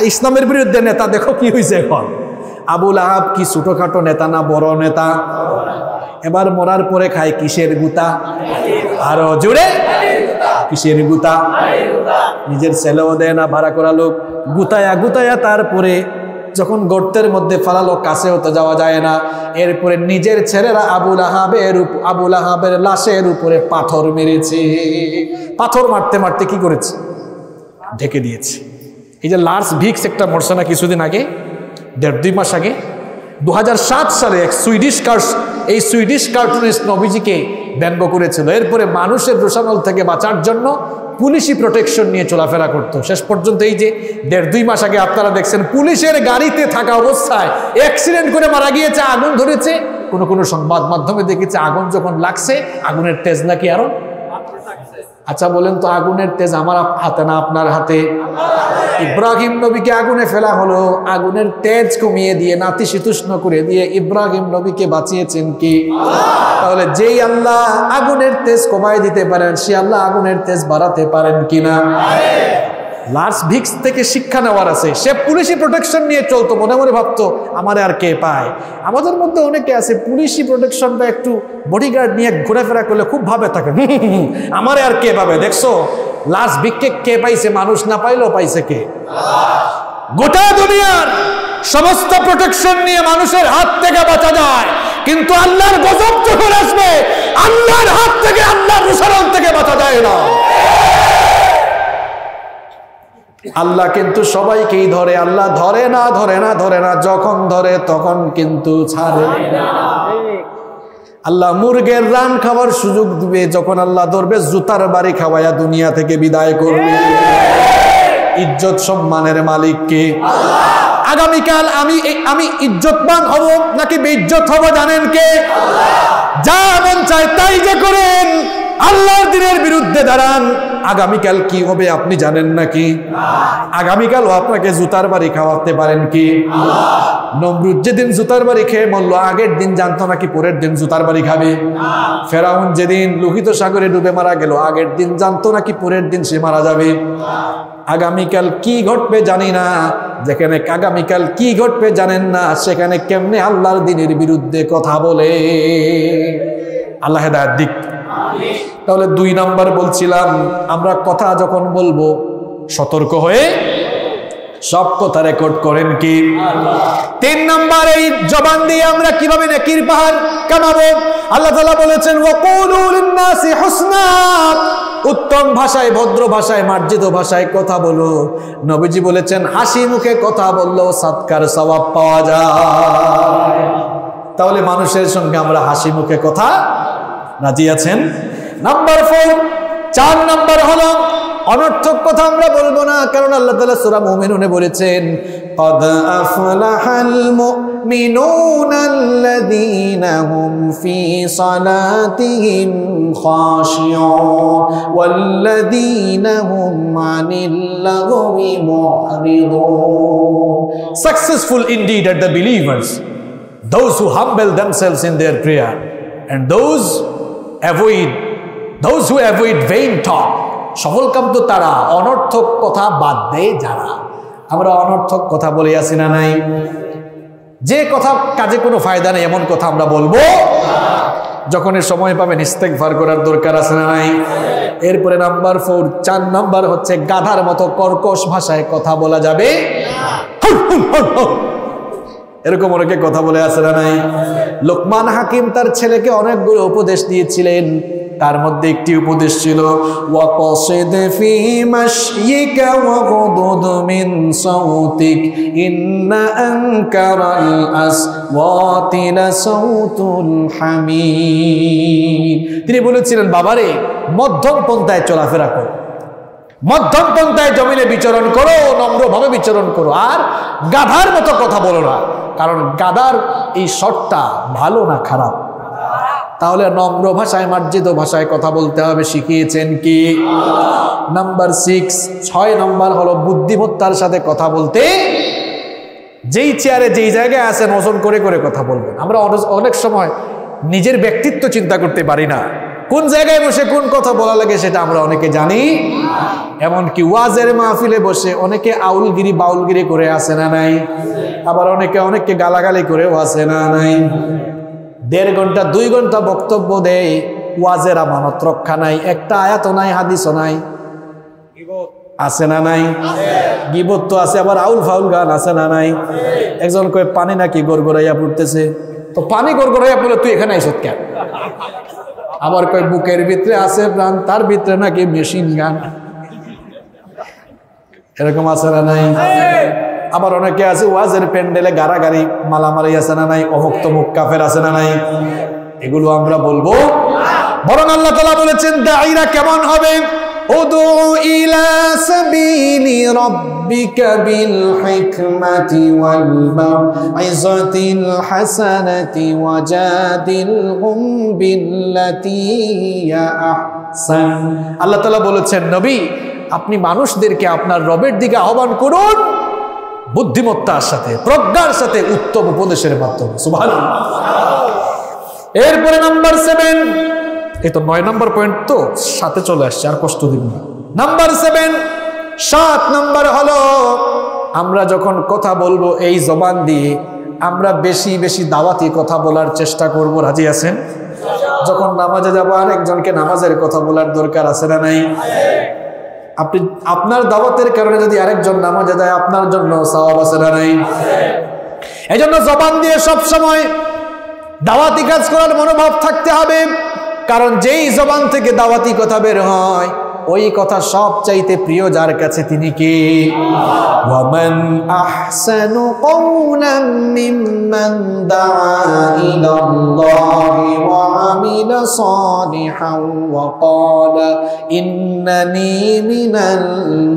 ইসলামের বিরুদ্ধে নেতা, দেখো কি হয়েছে এখন। আবুল আহাব কি ছোটখাটো নেতা না বড় নেতা? এবার মরার পরে খায় কিসের গুতা? আরো জোরে, কিসের গুতা? নিজের ছেলেও দেয় না, ভাড়া করা লোক গুতায়া গুতায়া তারপরে যখন গর্তের মধ্যে ফালালো, কাছেও তো যাওয়া যায় না। এরপরে নিজের ছেলেরা আবুল আহাবের লাশের উপরে পাথর মেরেছে। পাথর মারতে মারতে কি করেছে? ঢেকে দিয়েছে। এই যে লার্স ভিক্স একটা মরছে না কিছুদিন আগে, 1.5-2 মাস আগে, 2007 সালে এক সুইডিশ কার্টুনিস্ট নবীজিকে ব্যঙ্গ করেছিল। এরপরে মানুষের রোষানল থেকে বাঁচার জন্য পুলিশি প্রোটেকশন নিয়ে চলাফেরা করতো। শেষ পর্যন্ত এই যে 1.5-2 মাস আগে আপনারা দেখছেন পুলিশের গাড়িতে থাকা অবস্থায় অ্যাক্সিডেন্ট করে মারা গিয়েছে, আগুন ধরেছে। কোনো সংবাদ মাধ্যমে দেখেছে আগুন যখন লাগছে, আগুনের তেজ নাকি আরো। আচ্ছা বলেন তো, আগুনের তেজ আমার হাতে না আপনার হাতে? ইব্রাহিম নবীকে আগুনে ফেলা হলো, আগুনের তেজ কমিয়ে দিয়ে নাতিশীতোষ্ণ করে দিয়ে ইব্রাহিম নবীকে বাঁচিয়েছেন কি? তাহলে যেই আল্লাহ আগুনের তেজ কমায় দিতে পারেন, সে আল্লাহ আগুনের তেজ বাড়াতে পারেন কিনা? লার্স ভিক্স থেকে শিক্ষা নেওয়ার আছে। সে পুলিশি প্রোটেকশন নিয়ে চলতো, মনে মনে ভাবতো আমারে আর কে পায়। আমাদের মধ্যে অনেকে আছে পুলিশি প্রোটেকশনটা একটু বডিগার্ড নিয়ে ঘোরাফেরা করলে খুব ভাবে থাকে, আমারে আর কে পাবে। দেখছো লার্স ভিক্সকে কে পাইছে? মানুষ না পাইলেও পাইছে কে? গোটা দুনিয়ার সমস্ত প্রোটেকশন নিয়ে মানুষের হাত থেকে বাঁচা যায়, কিন্তু আল্লাহর গজব যখন আসবে, আল্লাহর হাত থেকে, আল্লাহর রুশারণ থেকে বাঁচা যায় না। আল্লাহ কিন্তু সবাইকেই ধরে। আল্লাহ ধরে না, যখন ধরে তখন কিন্তু ছাড়ে না। আল্লাহ মুরগের রান খাওয়ার সুযোগ দিবে, যখন আল্লাহ ধরবে জুতার বাড়ি খাওয়াইয়া দুনিয়া থেকে বিদায় করবে। ইজ্জত সম্মানের মালিক কে? আগামীকাল আমি ইজ্জতমান হব নাকি বেইজ্জত হব জানেন কে? যা মন চায় তাই যে করেন, আল্লাহর দ্বীনের বিরুদ্ধে দাঁড়ান, আগামীকাল কি হবে আপনি জানেন নাকি? আগামীকালও আপনাকে জুতার বাড়ি খাওয়াতে পারেন কি? নমরুদ যেদিন জুতার বাড়ি খেয়ে মরল, আগের দিন জানতো নাকি পরের দিন জুতার বাড়ি খাবে? ফেরাউন যেদিন লোহিত সাগরে ডুবে মারা গেল, আগের দিন জানতো নাকি পরের দিন সে মারা যাবে? আগামীকাল কি ঘটবে জানি না। যেখানে আগামীকাল কি ঘটবে জানেন না, সেখানে কেমনে আল্লাহর দ্বীনের বিরুদ্ধে কথা বলে? আল্লাহ হেদায়েত দিক। তাহলে 2 নাম্বার বলছিলাম, আমরা কথা যখন বলবো সতর্ক হয়ে সব কথা রেকর্ড করেন কি? 3 নাম্বার, এই জবান দিয়ে আমরা কিভাবে নেকির পাহাড় কামাবো? আল্লাহ তাআলা বলেছেন ওয়াকুলু লিন-নাসি হুসনা, উত্তম ভাষায়, ভদ্র ভাষায়, মার্জিত ভাষায় কথা বলো। নবীজি বলেছেন হাসি মুখে কথা বললেও সাদকার সওয়াব পাওয়া যায়। তাহলে মানুষের সঙ্গে আমরা হাসি মুখে কথা রাজি আছেন? নাম্বার 4 নাম্বার হলো অনর্থক কথা আমরা বলবো না, কারণ আল্লাহ তাআলা সূরা মুমিনুনে বলেছেন قد أفلح المؤمنون الذين هم في صلاتهم خاشعون والذين هم عن اللغو معرضون. Successful indeed are the believers, those who humble themselves in their prayer, and those who avoid vain talk. সফলকাম তো তারা, অনর্থক কথা বাদ দেয় যারা। আমরা অনর্থক কথা বলে আসি না নাই? যে কথা কাজে কোনো ফায়দা নেই এমন কথা আমরা বলবো। যখন সময় পাবেন ইস্তেগফার করার দরকার আছে না নাই? এরপরে নাম্বার 4 নাম্বার হচ্ছে গাধার মতো কর্কশ ভাষায় কথা বলা যাবে এরকম অনেকে কথা বলে আসে না নাই? লোকমান হাকিম তার ছেলেকে অনেকগুলো উপদেশ দিয়েছিলেন, তার মধ্যে একটি উপদেশ ছিল ওয়াকসিদ ফি মাশয়িকা ওয়াগদুদ মিন সাউতিক ইন্না আনকারাল আসওয়াতি লাসাউতুল হামিদ। তিনি বলেছিলেন বাবারে, মধ্যম পন্থায় চলাফেরা করো, মধ্যম পন্থায় জমিনে বিচরণ করো, নম্রভাবে বিচরণ করো, আর গাধার মতো কথা বলো না। কারণ গাধার এই শটটা ভালো না খারাপ? তাহলে নম্র ভাষায়, মার্জিত ভাষায় কথা বলতে হবে, শিখিয়েছেন কি? নাম্বার 6 নম্বর হলো বুদ্ধিমত্তার সাথে কথা বলতে। যেই চেয়ারে যেই জায়গায় আছেন ওজন করে করে কথা বলবেন। আমরা অনেক সময় নিজের ব্যক্তিত্ব চিন্তা করতে পারি না। কোন জায়গায় বসে কোন কথা বলা লাগে সেটা আমরা অনেকে জানি। এমনকি ওয়াজের মাহফিলে বসে অনেকে আউলগিরি বাউলগিরি করে আসে না নাই, আবার অনেকে গালাগালি করেও আসে না নাই। 1.5 ঘন্টা 2 ঘন্টা বক্তব্য দেয়, ওয়াজের আমানত রক্ষা নাই, একটা আয়াতও নাই, হাদিসও নাই, আছে না নাই? গিবত তো আছে, আবার আউল ফাউল গান আছে না নাই? একজন কয় পানি নাকি গড়গড়াইয়া পড়তেছে, তো পানি গড়গড়াইয়া পড়লে তুই এখানে আইসত কেন? আবার কয় বুকের ভিতরে আছে প্রাণ, তার ভিতরে নাকি মেশিন গান, এরকম আছে না নাই? আবার অনেকে আছে ওয়াজের প্যান্ডেলে গাড়াগাড়ি মালামারি আছে না নাই, অমুক তমুক কাফের আছে না নাই? এগুলো আমরা বলবো? বরং আল্লাহ তাআলা বলেছেন দাঈরা কেমন হবে? উদু ইলা সাবিলি রাব্বিকা বিল হিকমাতি ওয়াল মাউইযাতিল হাসানাতি ওয়াজাদিলহুম বিল্লাতী হিয়া আহসান। আল্লাহ তাআলা বলেছেন নবী, আপনি মানুষদেরকে আপনার রবের দিকে আহ্বান করুন বুদ্ধিমত্তার সাথে, প্রজ্ঞার সাথে, উত্তম উপদেশের মাধ্যমে। সুবহানাল্লাহ। এরপরে নাম্বার 7, এই তো 9 নম্বর পয়েন্ট, তো 7-এ চলে আসছে, আর কষ্ট দিব না। নাম্বার 7, 7 নম্বর হলো আমরা যখন কথা বলবো এই জবান দিয়ে, আমরা বেশি বেশি দাওয়াতি কথা বলার চেষ্টা করব। রাজি আছেন? যখন নামাজে যাবো আরেকজনকে নামাজের কথা বলার দরকার আছে না নাই? আপনি আপনার দাওয়াতের কারণে যদি আরেকজন নামাজে যায়, আপনার জন্য সওয়াব আছে না নাই? এই জন্য জবান দিয়ে সব সময় দাওয়াতি কাজ করার মনোভাব থাকতে হবে, কারণ যেই জবান থেকে দাওয়াতি কথা বের হয় ওই কথা সবচাইতে প্রিয় যার কাছে, তিনি কে? ওয়ামান আহসানু কওলাম মিম্মান দাআ ইলাল্লাহি ওয়া আমিলা সালিহান ওয়া ক্বালা ইন্নানী মিনাল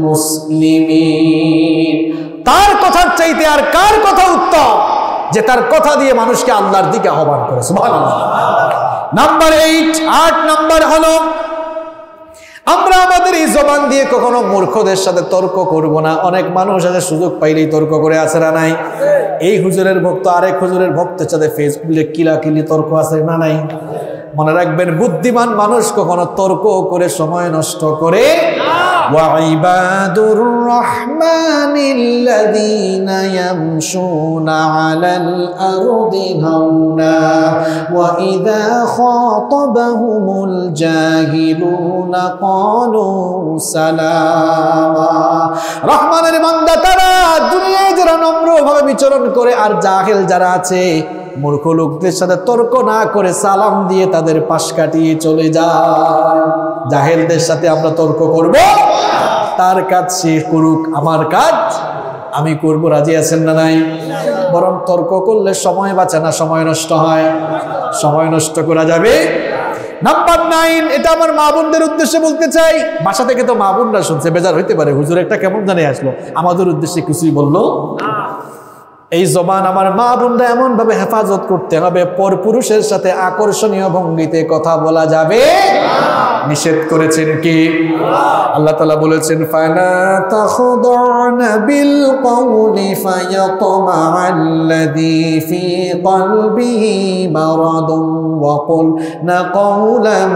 মুসলিমিন। তার কথার চাইতে আর কার কথা উত্তম, যে তার কথা দিয়ে মানুষকে আল্লাহর দিকে আহ্বান করে। সুবহানাল্লাহ। নাম্বার 8 নম্বর হলো আমরা আমাদের এই জবান দিয়ে কখনো মূর্খদের সাথে তর্ক করব না। অনেক মানুষ আছে সুযোগ পাইলেই তর্ক করে, আছে না নাই? এই হুজুরের ভক্ত আরেক হুজুরের ভক্তের সাথে ফেসবুকে কিলাকিলি তর্ক আছে না নাই? মনে রাখবেন, বুদ্ধিমান মানুষ কখনো তর্ক করে সময় নষ্ট করে وعباد الرحمن الذين يمشون على الأرض هونا وإذا خاطبهم الجاهلون قالوا سلاما। রহমানের বান্দা তারা দুনিয়ায় যারা নম্রভাবে বিচরণ করে, আর জাহেল যারা আছে মূর্খ লোকদের সাথে তর্ক না করে সালাম দিয়ে তাদের পাশ কাটিয়ে চলে যায়। জাহেলদের সাথে আমরা তর্ক করব? তার কাজ সে করুক, আমার কাজ আমি করব। রাজি আছেন না নাই? বরং তর্ক করলে সময় বাঁচে না, সময় নষ্ট হয়। সময় নষ্ট করা যাবে। নাম্বার 9, এটা আমার মা বোনদের উদ্দেশ্যে বলতে চাই। বাসা থেকে তো মা বোনরা শুনছে, বেজার হইতে পারে, হুজুর একটা কেমন জানে আসলো, আমাদের উদ্দেশ্যে কিছুই বললো। এই জবান আমার মা বোনরা এমন ভাবে হেফাজত করতে হবে, পরপুরুষের সাথে আকর্ষণীয় ভঙ্গিতে কথা বলা যাবে। নিষেধ করেছেন কি? আল্লাহ তাআলা বলেছেন ফালা তাখুদুনা বিল কওলি ফায়াতমাআল্লাযী ফী কলবিহি মারাদুন ওয়া কুলনা কওলান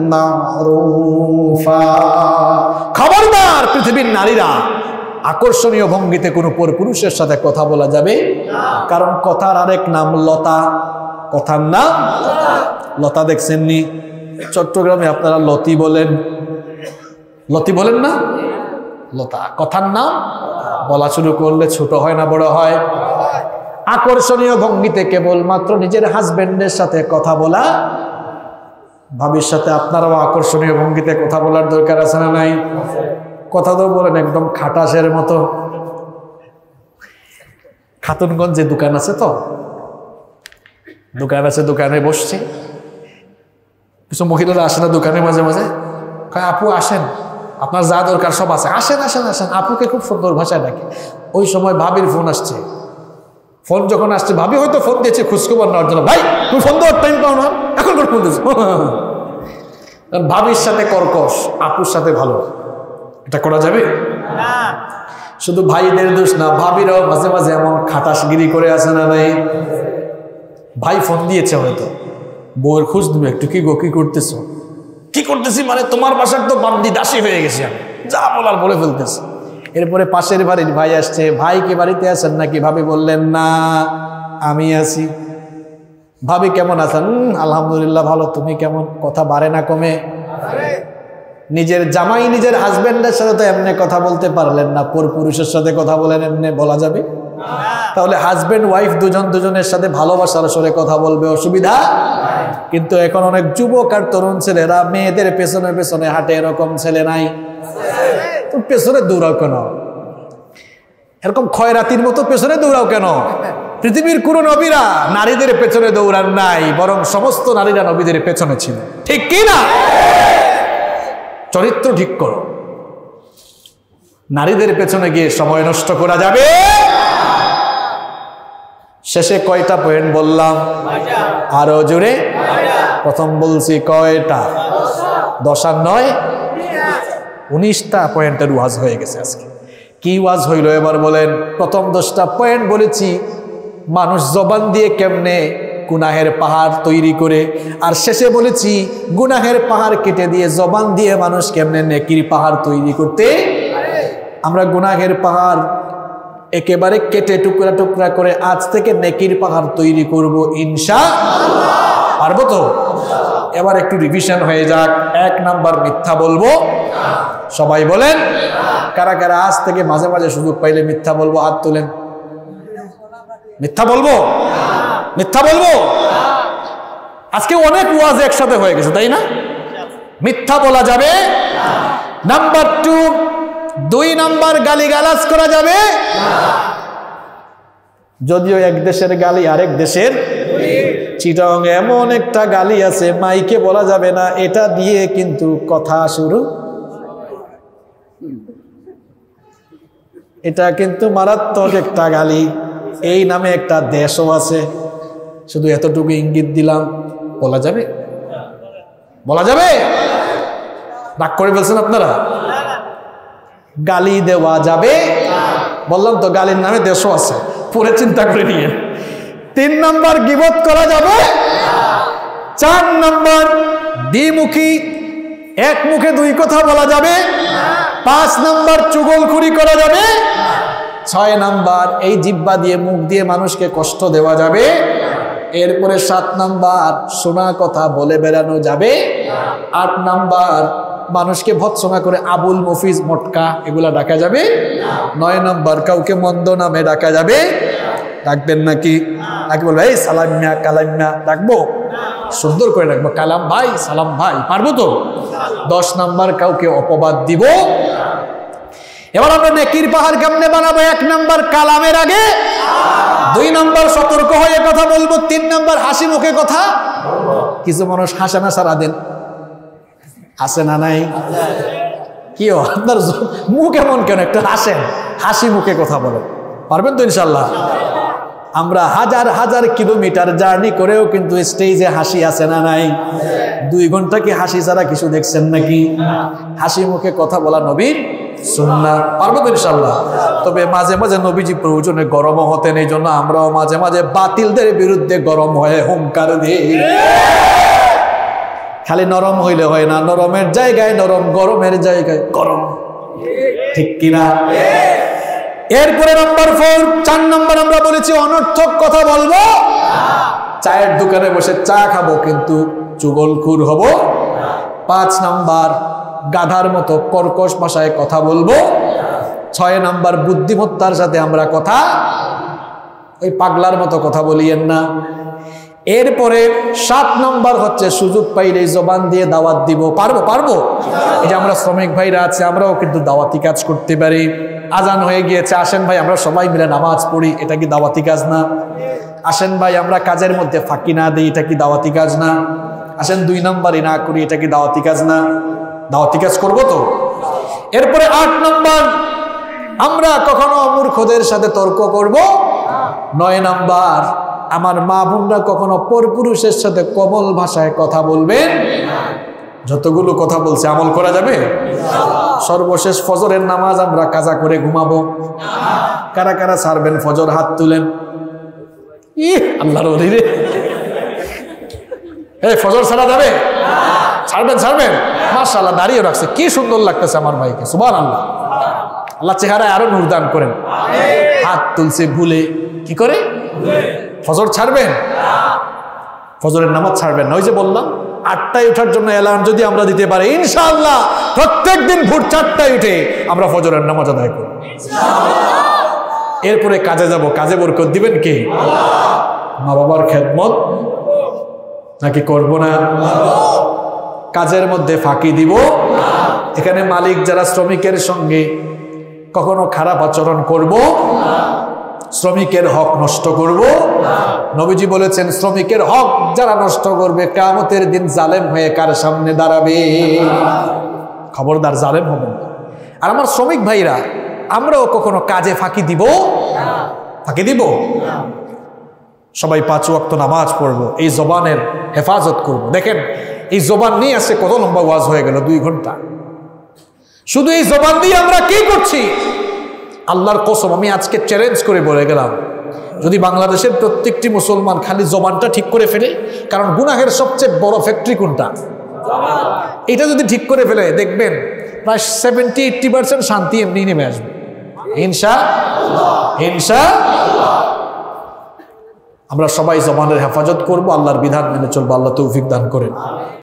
মা'রুফা। খবরদার, পৃথিবীর নারীরা আকর্ষণীয় ভঙ্গিতে কোনো পরপুরুষের সাথে কথা বলা যাবে না। কারণ কথার আরেক নাম লতা। কথার নাম লতা। দেখছেননি? চট্টগ্রামে আপনারা লতি বলেন, লতি বলেন না? লতা কথার নাম। বলা শুরু করলে ছোট হয় না বড় হয়? আকর্ষণীয় ভঙ্গিতে কেবলমাত্র নিজের হাজবেন্ডের সাথে কথা বলা। ভাবির সাথে আপনারাও আকর্ষণীয় ভঙ্গিতে কথা বলার দরকার আছে না নাই? কথা তো বলেন একদম খাটাসের মতো। খাতুনগঞ্জে দোকান আছে, তো দোকান আছে, দোকানে বসছি, কিছু মহিলারা আসে না দোকানে মাঝে মাঝে, আপু আসেন, আপনার যা দরকার সব আছে, আসেন আসেন আসেন। আপুকে খুব সুন্দর ভাষায় ডাকে। ওই সময় ভাবির ফোন আসছে। ফোন যখন আসছে, ভাবি হয়তো ফোন দিয়েছে খোঁজখবর নেওয়ার জন্য, ভাই তুমি ফোন দেওয়ার টাইম পাও না, এখন ফোন দিয়েছ। ভাবির সাথে কর্কশ, আপুর সাথে ভালো, এটা করা যাবে না। শুধু ভাইদের দোষ না, ভাবিরাও মাঝে মাঝে এমন খাটাসগিরি করে আসে না নাই? ভাই ফোন দিয়েছে হয়তো, বউয়ের খোঁজ দিবে, একটু কি গো, কি করতেছো? কি করতেছি মানে তোমার বাসার তো বান্দি দাসী হয়ে গেছি আমি, যা বলার বলে ফেলতেছি। এরপরে পাশের বাড়ির ভাই আসছে, ভাই কি বাড়িতে আছেন নাকি? ভাবি বললেন না আমি আছি। ভাবি কেমন আছেন? আলহামদুলিল্লাহ ভালো, তুমি কেমন? কথা বাড়ে না কমে? নিজের জামাই নিজের হাজবেন্ডের সাথে তো এমনি কথা বলতে পারলেন না, পর পুরুষের সাথে কথা বলেন এমনি বলা যাবে? তাহলে হাজবেন্ড ওয়াইফ দুজন দুজনের সাথে ভালোবাসার সরে কথা বলবে, অসুবিধা? কিন্তু এখন অনেক যুবক আর তরুণ ছেলেরা মেয়েদের পেছনে পেছনে হাঁটে, এরকম ছেলে নাই? তো পেছনে দৌড়াও কেন? এরকম খয়রাতির মতো পেছনে দৌড়াও কেন? পৃথিবীর কোন নবীরা নারীদের পেছনে দৌড়ান নাই, বরং সমস্ত নারীরা নবীদের পেছনে ছিল, ঠিক কি না? চরিত্র ঠিক করো। নারীদের পেছনে গিয়ে সময় নষ্ট করা যাবে? শেষে কয়টা পয়েন্ট বললাম? আরো জোরে। প্রথম বলছি কয়টা? 10 আর 9 19টা পয়েন্টের ওয়াজ হয়ে গেছে আজকে। কি ওয়াজ হইল এবার বলেন? প্রথম 10টা পয়েন্ট বলেছি মানুষ জবান দিয়ে কেমনে গুনাহের পাহাড় তৈরি করে, আর শেষে বলেছি গুনাহের পাহাড় কেটে দিয়ে জবান দিয়ে মানুষ কেমনে নেকির পাহাড় তৈরি করতে। আমরা গুনাহের পাহাড় একেবারে কেটে টুকরা টুকরা করে আজ থেকে নেকির পাহাড় তৈরি করব ইনশাআল্লাহ। পারবো তো? এবার একটু রিভিশন হয়ে যাক। 1 নাম্বার মিথ্যা বলবো। সবাই বলেন কারা কারা আজ থেকে মাঝে মাঝে সুযোগ পাইলে মিথ্যা বলবো? হাত তোলেন। মিথ্যা বলবো? মিথ্যা বলবো? আজকে অনেক ওয়াজ একসাথে হয়ে গেছে, তাই না? মিথ্যা বলা যাবে। নাম্বার 2 নাম্বার গালিগালাজ করা যাবে। যদিও এক দেশের গালি আরেক দেশের। চিটাং এমন একটা গালি আছে মাইকে বলা যাবে না, এটা দিয়ে কিন্তু কথা শুরু। এটা কিন্তু মারাত্মক একটা গালি। এই নামে একটা দেশও আছে, শুধু এতটুকু ইঙ্গিত দিলাম। বলা যাবে? বলা যাবে? রাগ করে বলছেন আপনারা? গালি দেওয়া যাবে? বললাম তো গালির নামে দেশও আছে, পরে চিন্তা করে নিয়ে। 3 নাম্বার গীবত করা যাবে। 4 নাম্বার দ্বিমুখী, এক মুখে 2 কথা বলা যাবে। 5 নাম্বার চুগলখুরি করা যাবে। 6 নাম্বার এই জিহ্বা দিয়ে মুখ দিয়ে মানুষকে কষ্ট দেওয়া যাবে। এরপরে 7 নাম্বার শোনা কথা বলে বেড়ানো যাবে। 8 নাম্বার মানুষকে ভৎসনা করে আবুল মফিজ মটকা এগুলা ডাকা যাবে। 9 নাম্বার কাউকে মন্দ নামে ডাকা যাবে। ডাকবেন নাকি? নাকি বলবো এই সালামিয়া কালামিয়া ডাকবো? সুন্দর করে ডাকবো, কালাম ভাই, সালাম ভাই। পারবো তো? 10 নাম্বার কাউকে অপবাদ দিব। এবার আমরা নেকির পাহাড় কেমনে বানাবো? 1 নাম্বার কালামের আগে, 2 নাম্বার সতর্ক হয়ে কথা বলবো, 3 নাম্বার হাসি মুখে কথা। কিছু মানুষ হাসে না সারাদিন, হাসে না নাই? কি আপনার মুখ এমন কেন? একটু হাসেন, হাসি মুখে কথা বলেন। পারবেন তো ইনশাল্লাহ? আমরা হাজার হাজার কিলোমিটার জার্নি করেও কিন্তু স্টেজে হাসি আছে না নাই? 2 ঘন্টা কি হাসি ছাড়া কিছু দেখছেন নাকি? হাসি মুখে কথা বলা নবীর সুন্নাহ। পারবো তো ইনশাল্লাহ? তবে মাঝে মাঝে নবীজি প্রয়োজনে গরমও হতেন, এই জন্য আমরাও মাঝে মাঝে বাতিলদের বিরুদ্ধে গরম হয়ে হুঙ্কার দিই। খালি নরম হইলে হয় না, নরমের জায়গায় নরম, গরমের জায়গায় গরম, ঠিক কিনা? এরপরে নাম্বার 4 নাম্বার আমরা বলেছি অনর্থক কথা বলবো। চায়ের দোকানে বসে চা খাবো কিন্তু চুগলখুর হব। 5 নাম্বার গাধার মতো কর্কশ ভাষায় কথা বলবো। 6 নাম্বার বুদ্ধিমত্তার সাথে আমরা কথা, ওই পাগলার মতো কথা বলিয়েন না। এরপরে 7 নাম্বার হচ্ছে সুযোগ পাইলেই জবান দিয়ে দাওয়াত দিব। পারবো? পারবো? এই যে আমরা শ্রমিক ভাইরা আছে, আমরাও কিন্তু দাওয়াতি কাজ করতে পারি। আজান হয়ে গিয়েছে, আসেন ভাই আমরা সবাই মিলে নামাজ পড়ি, এটা কি দাওয়াতি কাজ না? আসেন ভাই আমরা কাজের মধ্যে ফাঁকি না দিই, এটা কি দাওয়াতি কাজ না? আসেন 2 নাম্বারই না করি, এটা কি দাওয়াতি কাজ না? দাওয়াতি কাজ করবো তো। এরপরে 8 নাম্বার আমরা কখনো মূর্খদের সাথে তর্ক করব। 9 নাম্বার আমার মা বোনরা কখনো পরপুরুষের সাথে কোমল ভাষায় কথা বলবেন। যতগুলো কথা বলছে আমল করা যাবে। সর্বশেষ ফজরের নামাজ আমরা কাজা করে ঘুমাবো। কারা কারা ছাড়বেন ফজর? হাত তুলেন। আল্লাহর ওলি রে, এই ফজর ছাড়া যাবে? ছাড়বেন ছাড়বেন, মাশাআল্লাহ দাঁড়িয়ে রাখছে, কি সুন্দর লাগতেছে আমার ভাইকে, সুবহানাল্লাহ। আল্লাহ চেহারায় আরো নূর দান করেন। হাত তুলছে ভুলে, কি করে? ফজর ছাড়বেন, ফজরের নামাজ ছাড়বেন না। ওই যে বললাম 8টায় ওঠার জন্য অ্যালার্ম যদি আমরা দিতে পারি, ইনশাআল্লাহ প্রত্যেকদিন ভোর 4টায় উঠে আমরা ফজরের নামাজ আদায় করব। এরপরে কাজে যাব, কাজে বরকত দিবেন কে? মা বাবার খেদমত নাকি করব না? কাজের মধ্যে ফাঁকি দিব। এখানে মালিক যারা শ্রমিকের সঙ্গে কখনো খারাপ আচরণ করব, শ্রমিকের হক নষ্ট করব। নবীজি বলেছেন শ্রমিকের হক যারা নষ্ট করবে কিয়ামতের দিন জালেম হয়ে কার সামনে দাঁড়াবে? খবরদার জালেম হবেন না। আর আমার শ্রমিক ভাইরা, আমরাও কখনো কাজে ফাঁকি দিব? ফাঁকি দিব? সবাই 5 ওয়াক্ত নামাজ পড়বো, এই জবানের হেফাজত করব। দেখেন এই জবান নিয়ে আসছে কত লম্বা ওয়াজ হয়ে গেল, 2 ঘন্টা। শুধু এই জবান দিয়ে আমরা কি করছি? আল্লাহর কসম, আমি আজকে চ্যালেঞ্জ করে বলে গেলাম, যদি বাংলাদেশের প্রত্যেকটি মুসলমান খালি জবানটা ঠিক করে ফেলে, কারণ গুনাহের সবচেয়ে বড় ফ্যাক্টরি কোনটা? এটা যদি ঠিক করে ফেলে, দেখবেন প্রায় 70-80% শান্তি এমনি নেমে আসবে ইনশাআল্লাহ। আমরা সবাই জবানের হেফাজত করব, আল্লাহর বিধান মেনে চলবো। আল্লাহ তৌফিক দান করেন।